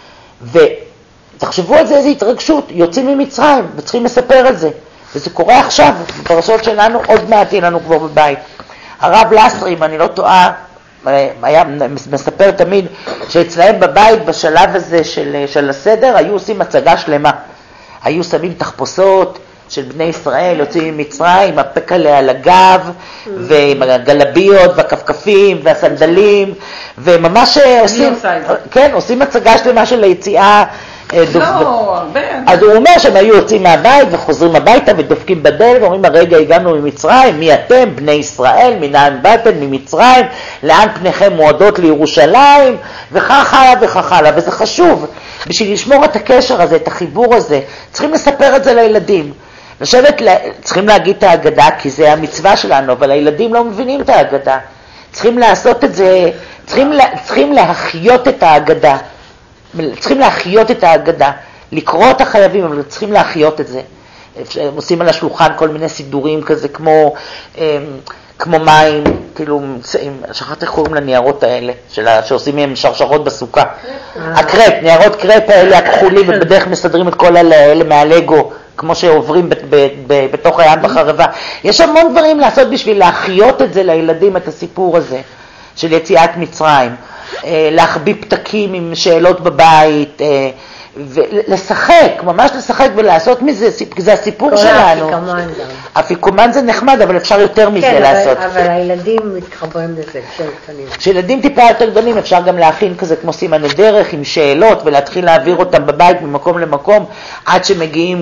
ותחשבו על זה, איזו התרגשות, יוצאים ממצרים וצריכים לספר על זה. וזה קורה עכשיו, בפרשות שלנו עוד מעט יהיה לנו כבר בבית. הרב לסרי, אם אני לא טועה, היה מספר תמיד שאצלהם בבית בשלב הזה של הסדר היו עושים הצגה שלמה. היו שמים תחפושות של בני ישראל, יוצאים ממצרים, הפקלה על הגב, ועם הגלביות והכפכפים והסנדלים, וממש עושים הצגה שלמה של היציאה. לא, הרבה. אז הוא אומר שהם היו יוצאים מהבית וחוזרים הביתה ודופקים בדלת ואומרים הרגע הגענו ממצרים, מי אתם? בני ישראל, מנין באתם? ממצרים, לאן פניכם מועדות לירושלים וכך הלאה וכך הלאה. וזה חשוב, בשביל לשמור את הקשר הזה, את החיבור הזה, צריכים לספר את זה לילדים. צריכים להגיד את ההגדה כי זה המצווה שלנו, אבל הילדים לא מבינים את ההגדה. צריכים לעשות את זה, צריכים להחיות את ההגדה. צריכים להחיות את ההגדה, לקרוא את החייבים, אבל צריכים להחיות את זה. עושים על השולחן כל מיני סידורים כזה, כמו מים, כאילו, שכחת איך קוראים לניירות האלה, שעושים מהם שרשרות בסוכה. הקרפ, ניירות קרפ האלה הכחולים, ובדרך מסדרים את כל האלה מהלגו, כמו שעוברים בתוך הים בחרבה. יש המון דברים לעשות בשביל להחיות את זה לילדים, את הסיפור הזה של יציאת מצרים. להחביא פתקים עם שאלות בבית, ולשחק, ממש לשחק ולעשות מזה, זה הסיפור שלנו. אפיקומן זה נחמד, אבל אפשר יותר מזה לעשות. כן, אבל הילדים מתחברים לזה כשהם קטנים. כשילדים טיפה יותר גדולים אפשר גם להכין כזה כמו סימני דרך עם שאלות, ולהתחיל להעביר אותם בבית ממקום למקום, עד שמגיעים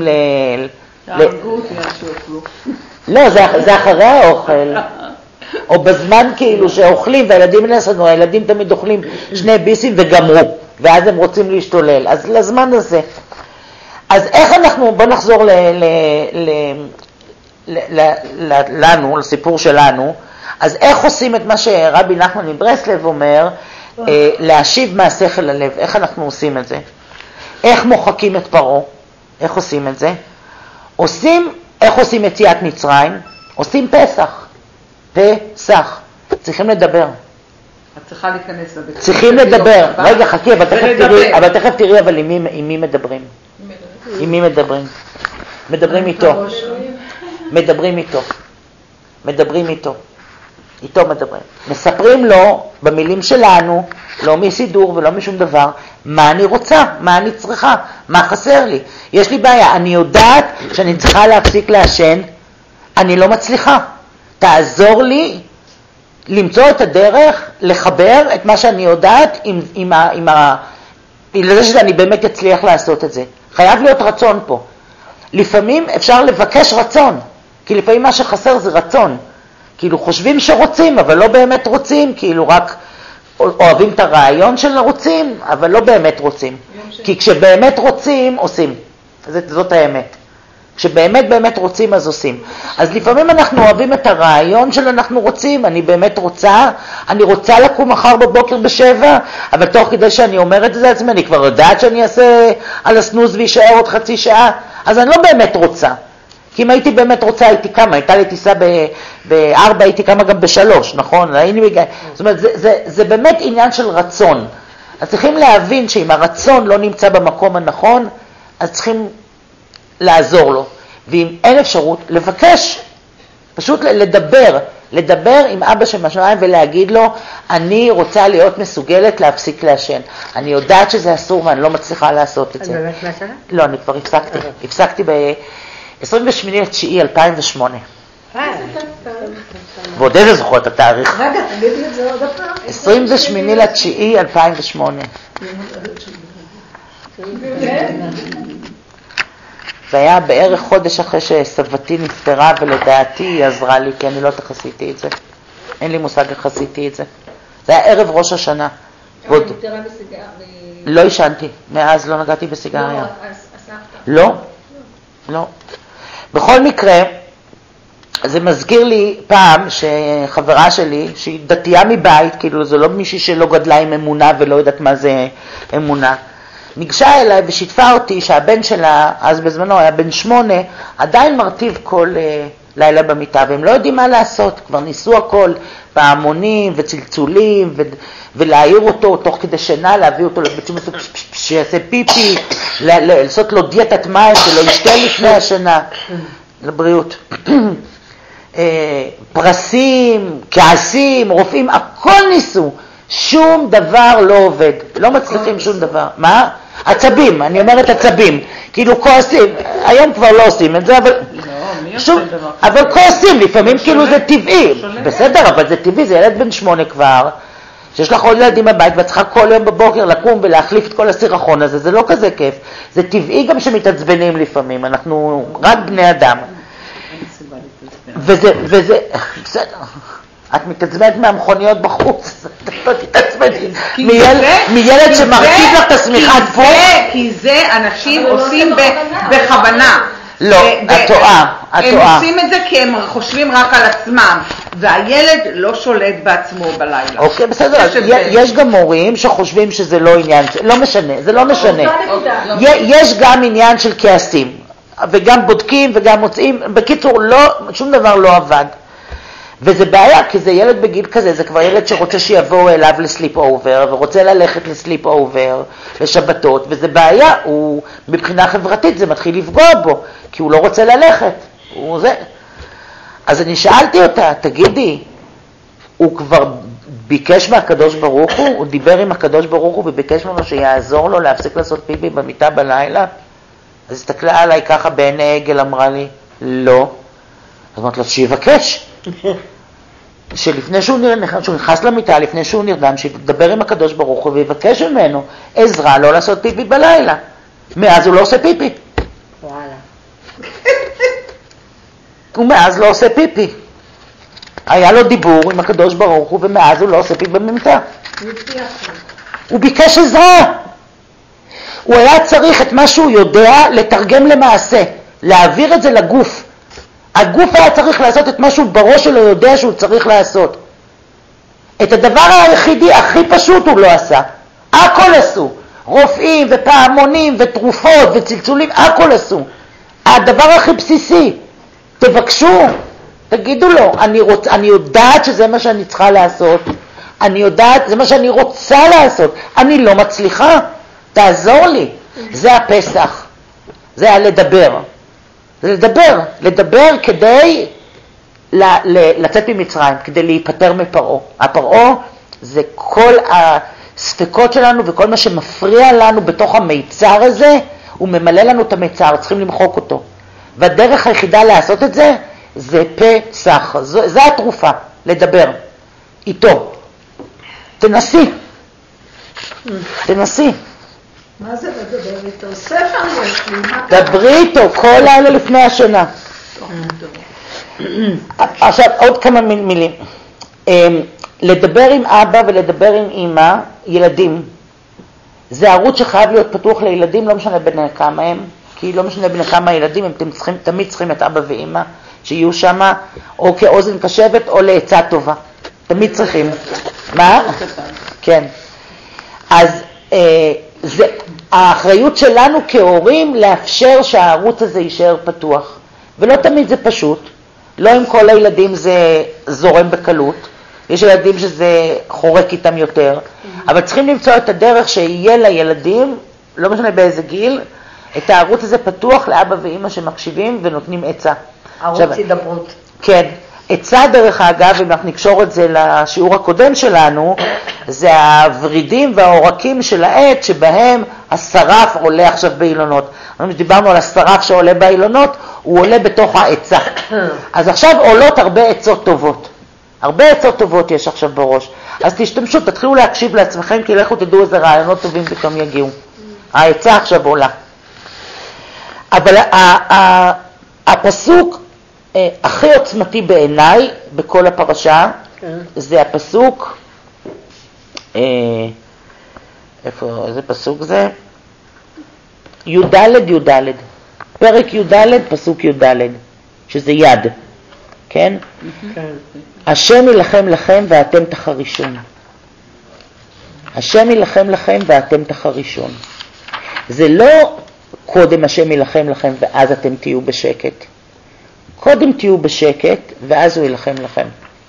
לא, זה אחרי האוכל. או בזמן כאילו שאוכלים, והילדים נעשנו, הילדים תמיד אוכלים 2 ביסים וגמרו, ואז הם רוצים להשתולל. אז לזמן הזה. אז איך אנחנו, בוא נחזור לנו, לסיפור שלנו, אז איך עושים את מה שרבי נחמן מברסלב אומר, להשיב מהשכל ללב, איך אנחנו עושים את זה? איך מוחקים את פרעה? איך עושים את זה? איך עושים יציאת מצרים? עושים פסח. צריכים לדבר. את צריכה להיכנס לבית. צריכים לדבר. רגע, חכי, אבל תכף תראי, אבל עם מי מדברים? עם מי מדברים? מדברים איתו. מדברים איתו. איתו מדברים. מספרים לו, במילים שלנו, לא מסידור ולא משום דבר, מה אני רוצה, מה אני צריכה, מה חסר לי. יש לי בעיה, אני יודעת שאני צריכה להפסיק לעשן, אני לא מצליחה. תעזור לי למצוא את הדרך, לחבר את מה שאני יודעת לזה שאני באמת אצליח לעשות את זה. חייב להיות רצון פה. לפעמים אפשר לבקש רצון, כי לפעמים מה שחסר זה רצון. כאילו חושבים שרוצים, אבל לא באמת רוצים, כאילו רק אוהבים את הרעיון של רוצים, אבל לא באמת רוצים. כי כשבאמת רוצים, עושים. זאת האמת. כשבאמת רוצים אז עושים. אז לפעמים אנחנו אוהבים את הרעיון של אנחנו רוצים, אני באמת רוצה, אני רוצה לקום מחר בבוקר ב7, אבל תוך כדי שאני אומרת את זה עצמי, אני כבר יודעת שאני אעשה על הסנוז וישאר עוד חצי שעה, אז אני לא באמת רוצה. כי אם הייתי באמת רוצה, הייתי כמה, הייתה לי טיסה ב4, הייתי כמה גם ב3, נכון? זאת אומרת, זה באמת עניין של רצון. אז צריכים להבין שאם הרצון לא נמצא במקום הנכון, אז צריכים לעזור לו, ואם אין אפשרות, לבקש, פשוט לדבר עם אבא של משמעיים ולהגיד לו, אני רוצה להיות מסוגלת להפסיק לעשן. אני יודעת שזה אסור ואני לא מצליחה לעשות את זה. את באמת מעשנה? לא, אני כבר הפסקתי ב-28.9.2008. ועוד איזה זוכר את התאריך? רגע, תגידי את זה עוד הפעם. 28.9.2008. זה היה בערך חודש אחרי שסבתי נפטרה, ולדעתי היא עזרה לי, כי אני לא תחסיתי את זה. אין לי מושג איך עשיתי את זה. זה היה ערב ראש השנה. נפטרה בסיגריה? לא ישנתי, מאז לא נגעתי בסיגריה. לא, אז הסבתא? לא. בכל מקרה, זה מזכיר לי פעם שחברה שלי, שהיא דתייה מבית, כאילו זה לא מישהי שלא גדלה עם אמונה ולא יודעת מה זה אמונה, ניגשה אליי ושיתפה אותי שהבן שלה, אז בזמנו היה בן 8, עדיין מרטיב כל לילה במיטה, והם לא יודעים מה לעשות, כבר ניסו הכל, פעמונים וצלצולים, ולהעיר אותו תוך כדי שינה, להביא אותו לבית שום שיעשה פיפי, לעשות לו דיאטת מים, שלא ישתה לפני השינה, לבריאות. פרסים, כעסים, רופאים, הכל ניסו, שום דבר לא עובד, לא מצליחים שום דבר. מה? עצבים, אני אומרת עצבים, כאילו כועסים, היום כבר לא עושים את זה, אבל כועסים, לפעמים כאילו זה טבעי, בסדר, אבל זה טבעי, זה ילד בן 8 כבר, שיש לך עוד ילדים בבית, ואת צריכה כל יום בבוקר לקום ולהחליף את כל הסירחון הזה, זה לא כזה כיף, זה טבעי גם שמתעצבנים לפעמים, אנחנו רק בני אדם. וזה, בסדר, את מתעצבנת מהמכוניות בחוץ, את לא תתעצבני, מילד שמרכיב לך את השמיכת פה. כי זה אנשים עושים בכוונה. לא, את טועה. הם עושים את זה כי הם חושבים רק על עצמם, והילד לא שולט בעצמו בלילה. אוקיי, בסדר, יש גם מורים שחושבים שזה לא עניין, לא משנה, זה לא משנה. יש גם עניין של כעסים. וגם בודקים וגם מוצאים, בקיצור, שום דבר לא עבד. וזה בעיה, כי זה ילד בגיל כזה, זה כבר ילד שרוצה שיבואו אליו לסליפ אובר, ורוצה ללכת לסליפ אובר, לשבתות, וזה בעיה, מבחינה חברתית זה מתחיל לפגוע בו, כי הוא לא רוצה ללכת, אז אני שאלתי אותה, תגידי, הוא כבר ביקש מהקדוש ברוך הוא דיבר עם הקדוש ברוך הוא וביקש ממנו שיעזור לו להפסיק לעשות פיפי במיטה בלילה? אז הסתכלה עליי ככה בעיני עגל, אמרה לי, לא. אז אמרת לו, שיבקש. שלפני שהוא נכנס למיטה, לפני שהוא נרדם, שידבר עם הקדוש ברוך הוא ויבקש ממנו עזרה לא לעשות פיפי בלילה. מאז הוא לא עושה פיפי. וואלה. הוא מאז לא עושה פיפי. היה לו דיבור עם הקדוש ברוך הוא, ומאז הוא לא עושה פיפי במיטה. הוא ביקש עזרה. הוא היה צריך את מה שהוא יודע לתרגם למעשה, להעביר את זה לגוף. הגוף היה צריך לעשות את מה שהוא בראש שלו יודע שהוא צריך לעשות. את הדבר היחידי הכי פשוט הוא לא עשה. הכל עשו. רופאים ופעמונים ותרופות וצלצולים, הכל עשו. הדבר הכי בסיסי, תבקשו, תגידו לו, אני יודעת שזה מה שאני צריכה לעשות. אני יודעת, זה מה שאני רוצה לעשות. אני לא מצליחה. תעזור לי. זה הפסח. זה הלדבר. זה לדבר כדי לצאת ממצרים, כדי להיפטר מפרעה. הפרעה זה כל הספקות שלנו וכל מה שמפריע לנו בתוך המיצר הזה, הוא ממלא לנו את המיצר, צריכים למחוק אותו. והדרך היחידה לעשות את זה, זה פסח. זה התרופה, לדבר איתו. תנסי. מה זה לדבר איתו? ספר יש לי. דברי איתו כל לילה לפני השנה. עכשיו עוד כמה מילים. לדבר עם אבא ולדבר עם אמא, ילדים. זה ערוץ שחייב להיות פתוח לילדים, לא משנה בין כמה הם, כי לא משנה בין כמה ילדים, הם תמיד צריכים את אבא ואמא שיהיו שם, או כאוזן קשבת או לעצה טובה. תמיד צריכים. מה? כן. אז זה האחריות שלנו כהורים לאפשר שהערוץ הזה יישאר פתוח. ולא תמיד זה פשוט. לא עם כל הילדים זה זורם בקלות. יש ילדים שזה חורק איתם יותר. אבל צריכים למצוא את הדרך שיהיה לילדים, לא משנה באיזה גיל, את הערוץ הזה פתוח לאבא ואמא שמקשיבים ונותנים עצה. ערוץ הידברות. כן. עצה דרך אגב, אם אנחנו נקשור את זה לשיעור הקודם שלנו, זה הוורידים והעורקים של העץ שבהם השרף עולה עכשיו באילונות. דיברנו על השרף שעולה באילונות, הוא עולה בתוך העצה. אז עכשיו עולות הרבה עצות טובות. הרבה עצות טובות יש עכשיו בראש. אז תשתמשו, תתחילו להקשיב לעצמכם, כי לכו תדעו איזה רעיונות טובים פתאום יגיעו. העצה עכשיו עולה. אבל הפסוק הכי עוצמתי בעיניי בכל הפרשה, זה הפסוק, איזה פסוק זה? י"ד, פרק י"ד, פסוק י"ד, שזה יד, כן? השם ילחם לכם ואתם תחרישון. השם ילחם לכם ואתם תחרישון. זה לא קודם השם ילחם לכם ואז אתם תהיו בשקט. קודם תהיו בשקט ואז הוא ילחם לכם.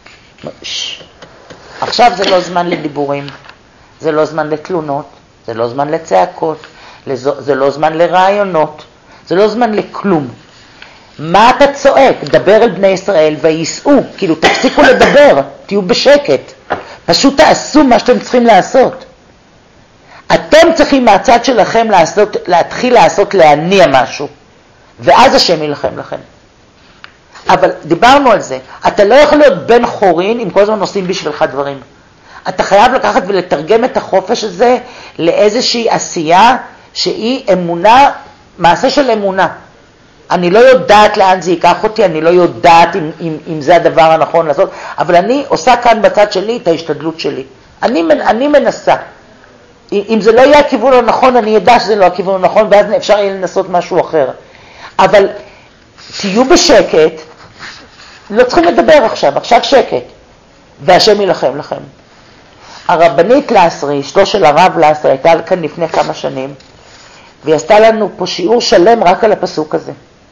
עכשיו זה לא זמן לדיבורים, זה לא זמן לתלונות, זה לא זמן לצעקות, זה לא זמן לרעיונות, זה לא זמן לכלום. מה אתה צועק? דבר אל בני ישראל ויסעו, כאילו תפסיקו לדבר, תהיו בשקט. פשוט תעשו מה שאתם צריכים לעשות. אתם צריכים מהצד שלכם להתחיל לעשות, להניע משהו, ואז השם ילחם לכם. אבל דיברנו על זה, אתה לא יכול להיות בן חורין אם כל הזמן עושים בשבילך דברים. אתה חייב לקחת ולתרגם את החופש הזה לאיזושהי עשייה שהיא אמונה, מעשה של אמונה. אני לא יודעת לאן זה ייקח אותי, אני לא יודעת אם זה הדבר הנכון לעשות, אבל אני עושה כאן בצד שלי את ההשתדלות שלי. אני מנסה. אם זה לא יהיה הכיוון הנכון, אני יודע שזה לא הכיוון הנכון, ואז אפשר יהיה לנסות משהו אחר. אבל תהיו בשקט, לא צריכים לדבר עכשיו שקט, והשם ילחם לכם. הרבנית לסרי, אשתו של הרב לסרי, הייתה כאן לפני כמה שנים, והיא עשתה לנו פה שיעור שלם רק על הפסוק הזה.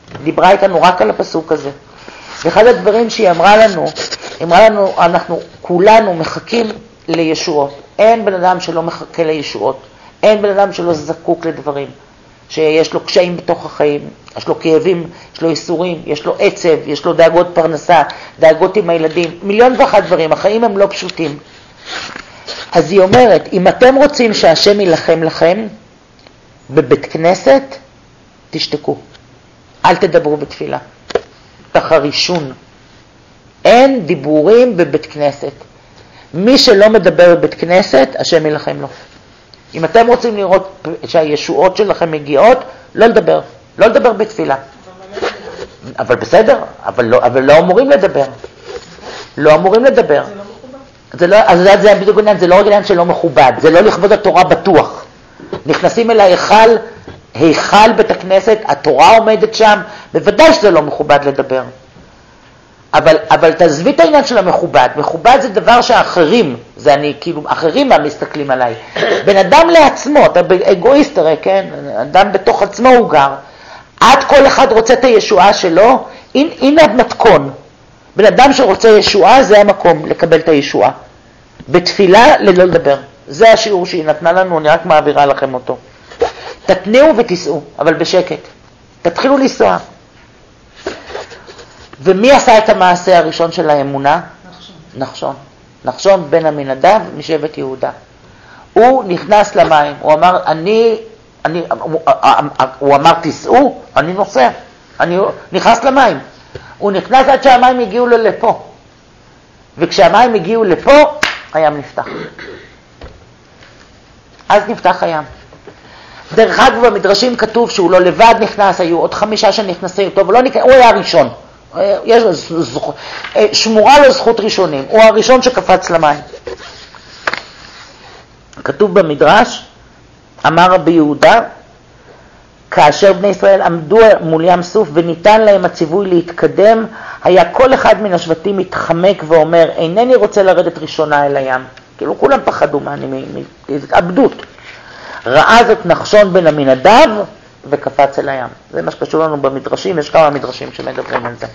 דיברה איתנו רק על הפסוק הזה. ואחד הדברים שהיא אמרה לנו, אנחנו כולנו מחכים לישועות. אין בן אדם שלא מחכה לישועות. אין בן אדם שלא זקוק לדברים. שיש לו קשיים בתוך החיים, יש לו כאבים, יש לו איסורים, יש לו עצב, יש לו דאגות פרנסה, דאגות עם הילדים, 1,001,000 דברים. החיים הם לא פשוטים. אז היא אומרת, אם אתם רוצים שהשם ילחם לכם, בבית כנסת, תשתקו. אל תדברו בתפילה. ככה רישון. אין דיבורים בבית כנסת. מי שלא מדבר בבית כנסת, השם ילחם לו. אם אתם רוצים לראות שהישועות שלכם מגיעות, לא לדבר. לא לדבר בתפילה. אבל בסדר, אבל לא אמורים לדבר. לא אמורים לדבר. אז זה בדיוק עניין, זה לא רק עניין שלא מכובד, זה לא לכבוד התורה בטוח. נכנסים אל היכל בית הכנסת, התורה עומדת שם, בוודאי שזה לא מכובד לדבר. אבל תעזבי את העניין של המכובד. מכובד זה דבר שאחרים, זה אני, כאילו, אחרים מסתכלים עליי. בן אדם לעצמו, אתה אגואיסט הרי, כן? אדם בתוך עצמו הוא גר. עד כל אחד רוצה את הישועה שלו, הנה המתכון. בן אדם שרוצה ישועה, זה המקום לקבל את הישועה. בתפילה, ללא לדבר. זה השיעור שהיא נתנה לנו, אני רק מעבירה לכם אותו. תתניעו ותיסעו, אבל בשקט. תתחילו לנסוע. ומי עשה את המעשה הראשון של האמונה? נחשון. נחשון בן עמינדב משבט יהודה. הוא נכנס למים, הוא אמר, הוא אמר תיסעו, אני נוסע. אני נכנס למים. הוא נכנס עד שהמים הגיעו לו לפה. וכשהמים הגיעו לפה, הים נפתח. אז נפתח הים. דרך אגב, במדרשים כתוב שהוא לא לבד נכנס, היו עוד 5 שנכנסים איתו, ולא נכנס, הוא היה הראשון. שמורה לו זכות ראשונים, הוא הראשון שקפץ למים. כתוב במדרש, אמר רבי יהודה, כאשר בני ישראל עמדו מול ים סוף וניתן להם הציווי להתקדם, היה כל אחד מן השבטים מתחמק ואומר, אינני רוצה לרדת ראשונה אל הים. כאילו כולם פחדו מהתאבדות. ראה זאת נחשון בן עמינדב וקפץ אל הים. זה מה שקשור לנו במדרשים, יש כמה מדרשים שמדברים על זה.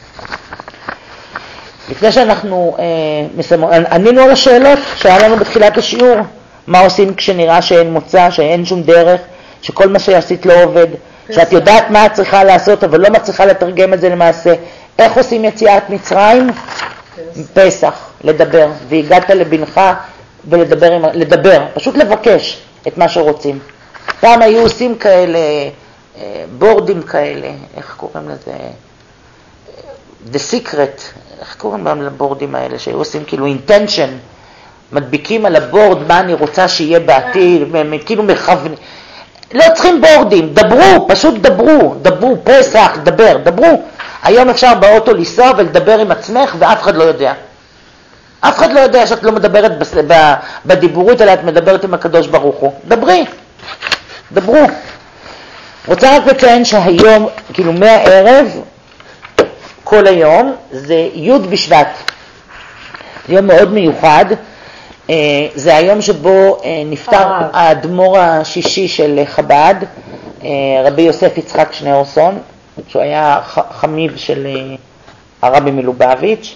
לפני שאנחנו ענינו על השאלות שהיה לנו בתחילת השיעור, מה עושים כשנראה שאין מוצא, שאין שום דרך, שכל מה שעשית לא עובד, שאת יודעת מה את צריכה לעשות אבל לא מצליחה לתרגם את זה למעשה. איך עושים יציאת מצרים? פסח, לדבר. והגעת לבנך ולדבר, פשוט לבקש את מה שרוצים. פעם היו עושים כאלה, בורדים כאלה, איך קוראים לזה? The Secret, איך קוראים להם לבורדים האלה, שהיו עושים כאילו intention, מדביקים על הבורד מה אני רוצה שיהיה בעתיד, כאילו מכוונים. לא צריכים בורדים, דברו, פשוט דברו, פסח, דברו. היום אפשר באוטו לנסוע ולדבר עם עצמך ואף אחד לא יודע. אף אחד לא יודע שאת לא מדברת בדיבורית, אלא את מדברת עם הקדוש ברוך הוא. דברו. רוצה רק לציין שהיום, כאילו מהערב, כל היום, זה י' בשבט. זה יום מאוד מיוחד. זה היום שבו נפטר האדמו"ר השישי של חב"ד, רבי יוסף יצחק שניאורסון, שהוא היה חמיב של הרבי מלובביץ',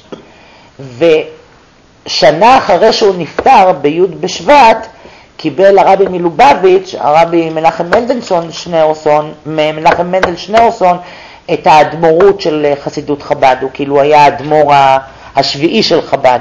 ושנה אחרי שהוא נפטר, בי' בשבט, קיבל הרבי מלובביץ', הרבי מנחם מנדל שניאורסון, את האדמו"רות של חסידות חב"ד. הוא כאילו היה האדמו"ר השביעי של חב"ד.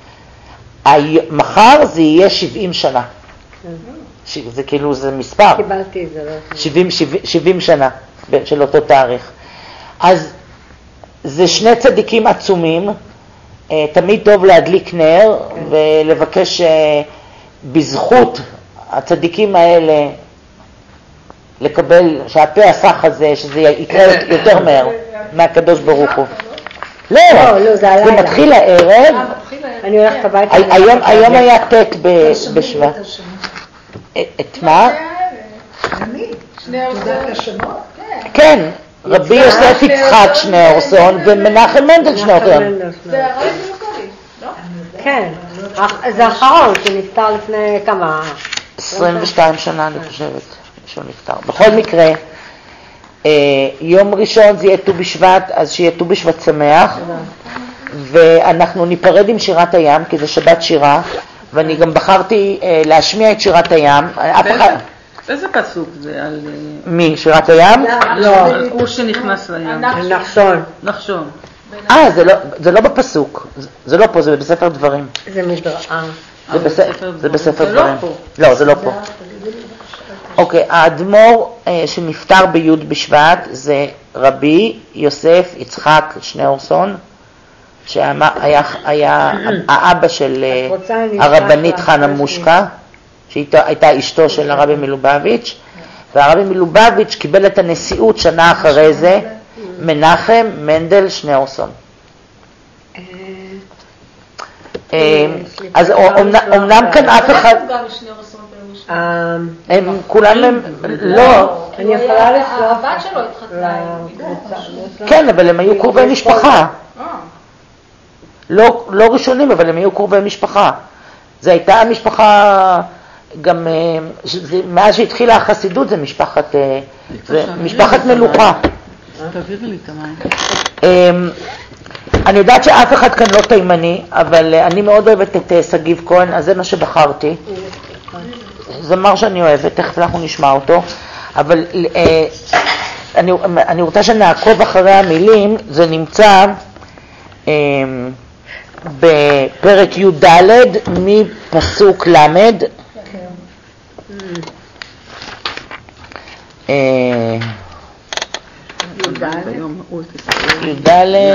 מחר זה יהיה 70 שנה. זה כאילו, זה מספר. קיבלתי את זה. 70 שנה של אותו תאריך. אז זה שני צדיקים עצומים. תמיד טוב להדליק נר ולבקש בזכות הצדיקים האלה לקבל, שהפה הסך הזה, שזה יקרה יותר מהר מהקדוש ברוך הוא. לא, זה מתחיל הערב. אני הולכת הביתה. היום היה ט' בשבט. את מה? שני השמות? כן, רבי יוסף יצחק שניאורסון ומנחם מנדל שניאורסון. זה הרבי מלובביץ', לא? כן, זה האחרון שנפטר לפני כמה? 22 שנה אני חושבת שהוא נפטר. בכל מקרה, יום ראשון זה יהיה ט"ו בשבט, אז שיהיה ט"ו בשבט שמח, ואנחנו ניפרד עם שירת הים, כי זה שבת שירה, ואני גם בחרתי להשמיע את שירת הים. איזה פסוק זה על... מי? שירת הים? לא, הוא שנכנס לים. נחשון. זה לא בפסוק, זה לא פה, זה בספר דברים. זה מדרעה. זה בספר דברים. לא, זה לא פה. אוקיי, האדמו"ר שנפטר בי' בשבט זה רבי יוסף יצחק שניאורסון, שהיה האבא של הרבנית חנה מושקה, שהייתה אשתו של הרבי מלובביץ', והרבי מלובביץ' קיבל את הנשיאות שנה אחרי זה, מנחם מנדל שניאורסון. אז אומנם כאן אף אחד... הם כולם הם... לא. אני יכולה לשלוח... הבת שלו התחתנה. כן, אבל הם היו קרובי משפחה. לא ראשונים, אבל הם היו קרובי משפחה. זו הייתה המשפחה, גם מאז שהתחילה החסידות זה משפחת מלוכה. תעבירי לי את המים. אני יודעת שאף אחד כאן לא תימני, אבל אני מאוד אוהבת את סגיב כהן, אז זה מה שבחרתי. זה מה שאני אוהבת, תכף אנחנו נשמע אותו. אבל אני רוצה שנעקוב אחרי המילים, זה נמצא בפרק י"ד מפסוק למד. י"ד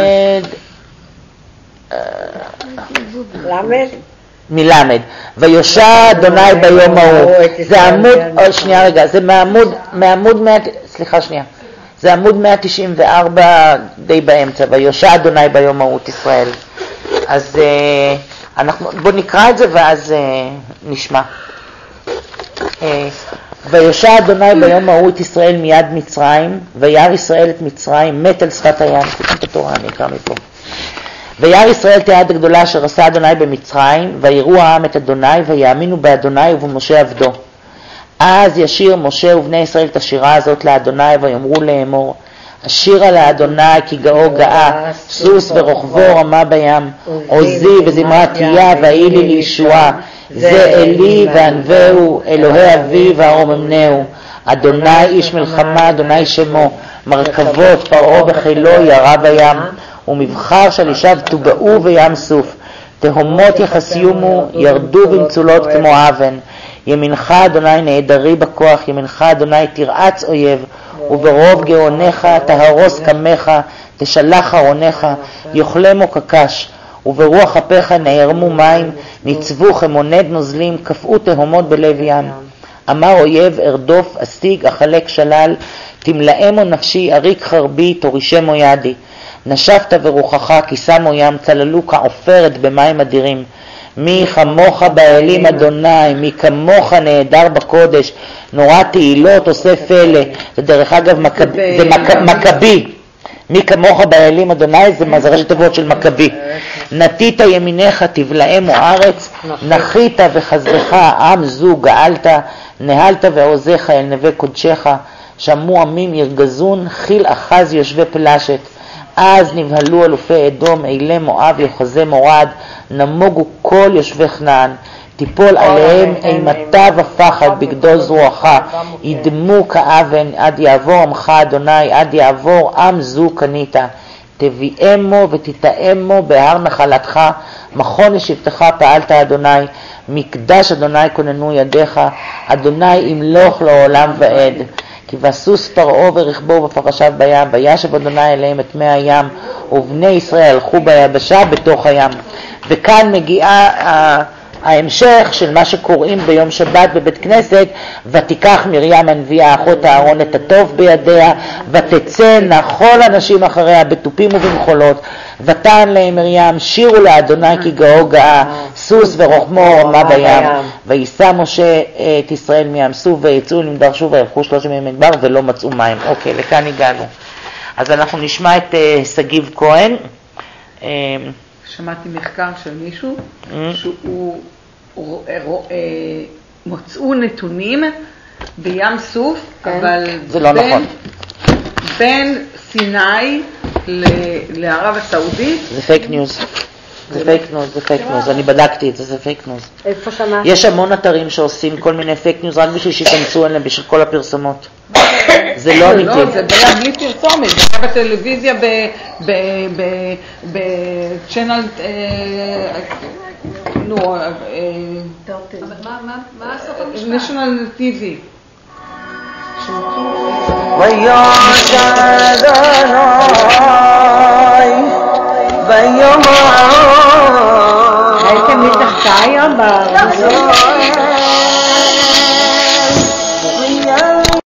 מלמד, ויושע אדוני ביום ההוא. זה עמוד, שנייה רגע, זה זה עמוד 194 די באמצע, ויושע אדוני ביום ההוא את ישראל. אז בוא נקרא את זה ואז נשמע. ויושע אדוני ביום ההוא את ישראל מיד מצרים, וירא ישראל את מצרים, מת על שפת הים. קוראים את התורה, אני אקרא מפה. וירא ישראל את היד הגדולה אשר עשה אדוני במצרים, ויראו העם את אדוני, ויאמינו באדוני ובמשה עבדו. אז ישיר משה ובני ישראל את השירה הזאת לאדוני, ויאמרו לאמור, השירה לאדוני כי גאו גאה, סוס ורוכבו רמה בים, עוזי וזמרת תהיה והיא לי לישועה, זה אלי וענווהו, אלוהי אבי וארוממנהו, אדוני איש מלחמה, אדוני שמו, מרכבות פרעה בחילו ירה בים, ומבחר של ישב תוגעו בים סוף, תהומות יחסיומו, ירדו במצולות כמו אבן, ימינך אדוני נעדרי בכוח, ימינך אדוני תרעץ אויב, וברוב גאונך תהרוס קמך, תשלח ארונך, יאכלמו כקש, וברוח אפיך נערמו מים, ניצבו כמונד נוזלים, קפאו תהומות בלב ים. אמר אויב ארדוף, אשיג, אחלק שלל, תמלאמו נפשי, אריק חרבי, תורישמו ידי. נשבת ורוחך, כי שמו ים, צללו כעופרת במים אדירים. מי כמוך באלים אדוני, מי כמוך נהדר בקודש, נורא תהילות עושה פלא. ודרך אגב זה מכבי, מי כמוך באלים אדוני, זה ראשי תיבות של מכבי. נתית ימיניך תבלעמו ארץ, נחית וחזרך עם זו גאלת, נהלת ועוזך אל נווה קודשך, שמעו עמים ירגזון, חיל אחז יושבי פלשת. אז נבהלו אלופי אדום, אילי מואב יוחזי מורד, נמוגו כל יושבי כנען, תיפול עליהם אימתה ופחד בגדול זרועך, ידמו כאבן עד יעבור עמך אדוני, עד יעבור עם זו קנית. תביאמו ותתאמו בהר נחלתך, מכון לשבטך פעלת אדוני, מקדש אדוני כוננו ידיך, אדוני ימלוך לעולם ועד. כי בסוס פרעה ורכבו בפרשיו בים, וישב אדוני אליהם את מי הים, ובני ישראל הלכו ביבשה בתוך הים. וכאן מגיעה ההמשך של מה שקוראים ביום שבת בבית כנסת, ותיקח מרים הנביאה אחות אהרון את הטוב בידיה, ותצאנה כל אנשים אחריה בתופים ובמחולות, ותען להם מרים, שירו לאדוני כי גאו גאה, סוס ורוחמו רמה בים. ויסע משה את ישראל מים סוף, ויצאו למדרשו וילכו 30 ימים במדבר ולא מצאו מים. אוקיי, לכאן הגענו. אז אנחנו נשמע את סגיב כהן. שמעתי מחקר של מישהו שהוא מצאו נתונים בים סוף, אבל זה לא נכון. בין סיני לערב הסעודית. זה פייק ניוז. זה פייק ניוז, זה פייק ניוז, אני בדקתי את זה, זה פייק ניוז. איפה שמעת? יש המון אתרים שעושים כל מיני פייק ניוז רק בשביל שיכנסו אליהם, בשביל כל הפרסומות. זה לא אמיתי. לא, זה היה בלי פרסומת, זה היה בטלוויזיה בצ'אנל, נו, מה הסוף המשפט? נשיונל טיווי. ויוש אדוני ביום הייתם מתחתה היום